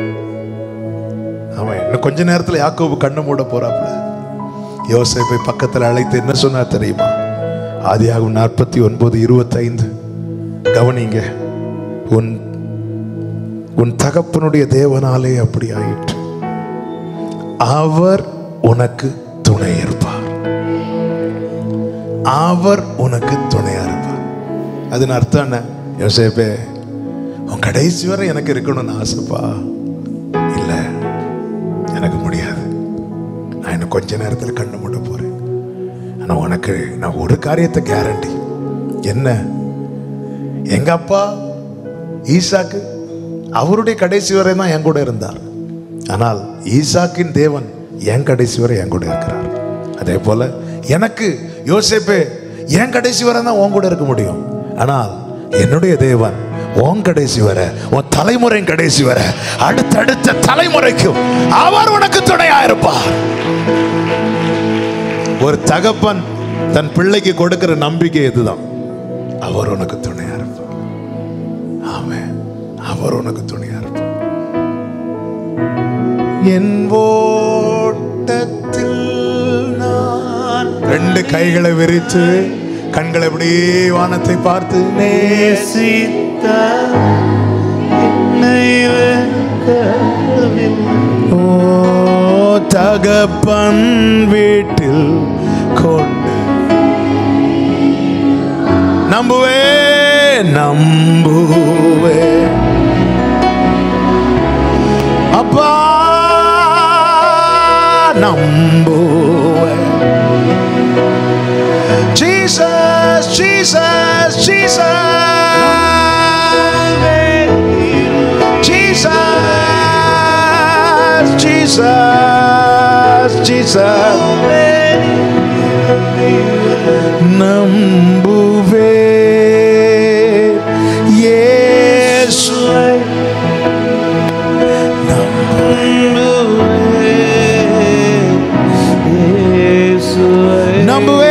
அவன் இன்னும் கொஞ்ச நேரத்தில் யாக்கோபு கண்ணு மூட போறாப்புல. யோசேப்பை பக்கத்தில் அழைத்து என்ன சொன்னார் தெரியுமா? ஆதியாகமம் 49:25 கவனிங்க. உன் தகப்பனுடைய தேவனாலே அப்படி ஆயிற்று, அவர் உனக்கு துணை இருப்பார், அவர் உனக்கு துணையா இருப்பார். அதன் அர்த்தம் என்ன? யோசேப்பே, உன் கடைசி வரை எனக்கு இருக்கணும்னு ஆசைப்பா. இல்ல, எனக்கு முடியாது. நான் இன்னும் கொஞ்ச நேரத்தில் கண்ணு மூட போறேன். ஆனா உனக்கு நான் ஒரு காரியத்தை கேரண்டி. என்ன? எங்க அப்பா ஈசாக்கு அவருடைய கடைசி வரை தான் என் கூட இருந்தார். ஆனால் ஈசாக்கின் தேவன் என் கடைசி வரை என் கூட இருக்கிறார். அதே போல எனக்கு யோசேப்பே என் கடைசி வரை தான் உன் கூட இருக்க முடியும். ஆனால் என்னுடைய தேவன் உன் கடைசி வரை, உன் தலைமுறையின் கடைசி வரை, அடுத்தடுத்த தலைமுறைக்கும் அவர் உனக்கு துணையா இருப்பார். ஒரு தகப்பன் தன் பிள்ளைக்கு கொடுக்கிற நம்பிக்கை இதுதான். அவர் உனக்கு துணையா இருப்பார். ஆமென். அவர் உனக்கு துணையா இருப்பார். என் ஓட்டத்தில் நான் 2 கைகளை விரித்து கண்களை எப்படி வானத்தை பார்த்து நேசித்த என்னை வெறுக்கவில்லை. ஓ தகப்பன் வீட்டில் கொண்டு நம்புவே நம்புவே அப்பா நம்புவே. Jesus, Jesus, Jesus, Jesus, Jesus, Jesus. நம்புவே இயேசுவை நம்புவே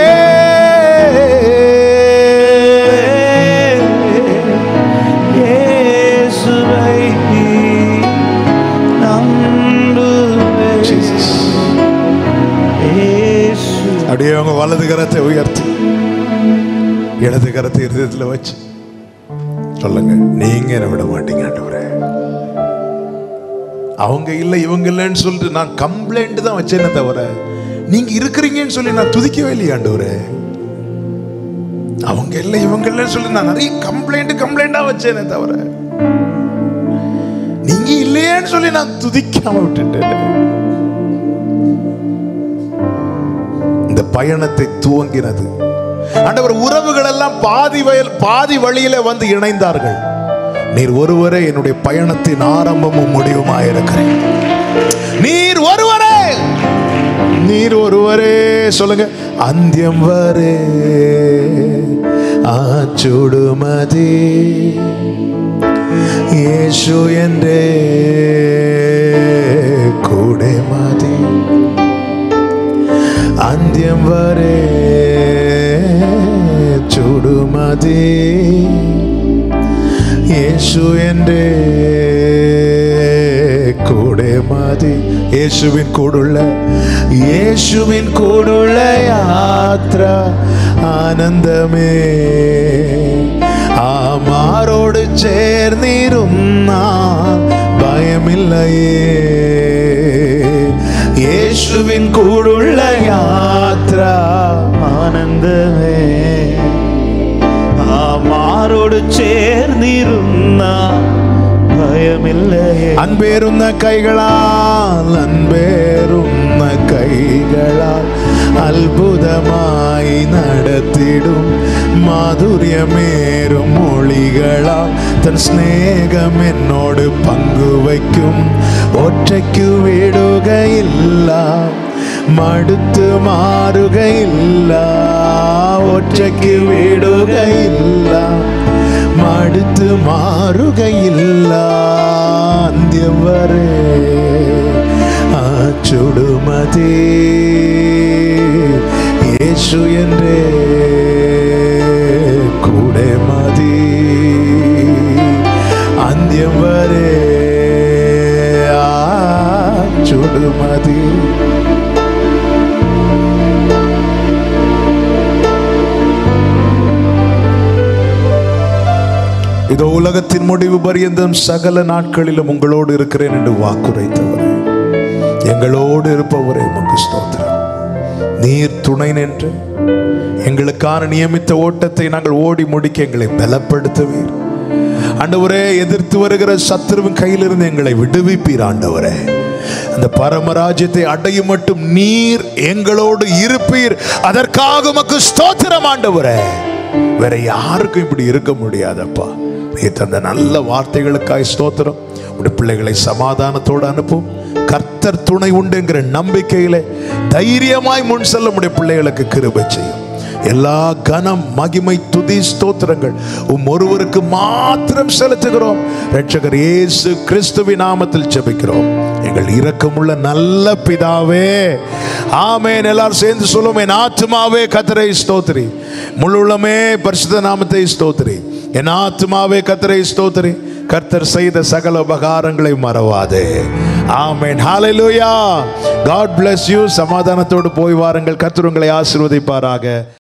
அப்படியே அவங்க வலது கரத்தை உயர்த்தி இடது கரத்தை இருதயத்தில் வச்சு சொல்லுங்க, நீங்க என்ன விட மாட்டீங்க ஆண்டவரே. அவங்க இல்லை இவங்க இல்லைன்னு சொல்லிட்டு நான் கம்ப்ளைண்ட் தான் வச்சேனே தவிர நீங்க இருக்கிறீங்கன்னு சொல்லி நான் துதிக்கவே இல்லையே ஆண்டவரே. அவங்க இல்லை இவங்க இல்லைன்னு சொல்லி நான் நிறைய கம்ப்ளைண்டா வச்சேனே தவிர நீங்க இல்லையேன்னு சொல்லி நான் துதிக்காம விட்டுட்டேன். இந்த பயணத்தை துவங்கினது ஆண்டவர். உறவுகள் எல்லாம் பாதி வழியில வந்து இணைந்தார்கள். நீர் ஒருவரே என்னுடைய பயணத்தின் ஆரம்பமும் முடிவுமாயிருக்கிறேன். நீர் ஒருவரே சொல்லுங்க, அந்தியம் வரே ஆச்சுடுமதி இயேசு என்றே கூடமதி அந்தியம் வரே சுடுமதி இயேசு என்றே கூடமதி. இயேசுவின் கூடுள்ள யாத்ரா ஆனந்தமே ஆமாரோடு சேர்ந்திருந்தா பயமில்லையே. இயேசுவின் கூடுள்ள யாத்ரா ஆனந்தமே ஆமாரோடு சேர்ந்திருந்தா பயமில்லையே. அன்பேருந்த கைகளால் அற்புதமாய் நடத்திடும் மாதுரியமேறும் மொழிகளால் தன் சிநேகம் என்னோடு பங்கு வைக்கும். ஒற்றைக்கு விடுகையில்லா மடுத்து மாறுகையில்லா. ஒற்றைக்கு விடுகையில்லா மடுத்து மாறுகையில்லா. എവരെ ചുടുമതി இதோ உலகத்தின் முடிவு பரியந்தம் சகல நாட்களிலும் உங்களோடு இருக்கிறேன் என்று வாக்குரைத்தவரே, எங்களோடு இருப்பவரே உமக்கு ஸ்தோத்திரம். நீர் துணை நின்று எங்களுக்கான நியமித்த ஓட்டத்தை நாங்கள் ஓடி முடிக்க எங்களை பலப்படுத்துவீர் ஆண்டவரே. எதிர்த்து வருகிற சத்துருவின் கையிலிருந்து எங்களை விடுவிப்பீர் ஆண்டவரே. அந்த பரமராஜ்யத்தை அடையும் மட்டும் நீர் எங்களோடு இருப்பீர். அதற்காக உமக்கு ஸ்தோத்திரம் ஆண்டவரே. வேற யாருக்கும் இப்படி இருக்க முடியாதப்பா. நீ தந்த நல்ல வார்த்தைகளுக்காய் ஸ்தோத்திரம். உடைய பிள்ளைகளை சமாதானத்தோடு அனுப்பும். கர்த்தர் துணை உண்டு என்கிற நம்பிக்கையிலே தைரியமாய் முன் செல்ல உடைய பிள்ளைகளுக்கு கிருபை செய்யும். எல்லா கனம் மகிமை துதி ஸ்தோத்திரங்கள் ஒருவருக்கு மாத்திரம் செலுத்துகிறோம். இரட்சகர் இயேசு கிறிஸ்துவின் நாமத்தில் ஜெபிக்கிறோம் எங்கள் இரக்கமுள்ள நல்ல பிதாவே, ஆமென். எல்லாரும் சேர்ந்து சொல்லுவோம். என் ஆத்துமாவே கர்த்தரை ஸ்தோத்திரி, முழுமே பரிசுத்த நாமத்தை ஸ்தோத்திரி. என் ஆத்துமாவே கர்த்தரை ஸ்தோத்திரி, கர்த்தர் செய்த சகல உபகாரங்களை மறவாதே. ஆமென். ஹல்லேலூயா. God bless you. சமாதானத்தோடு போய் வாருங்கள். கர்த்தர் உங்களை ஆசீர்வதிப்பாராக.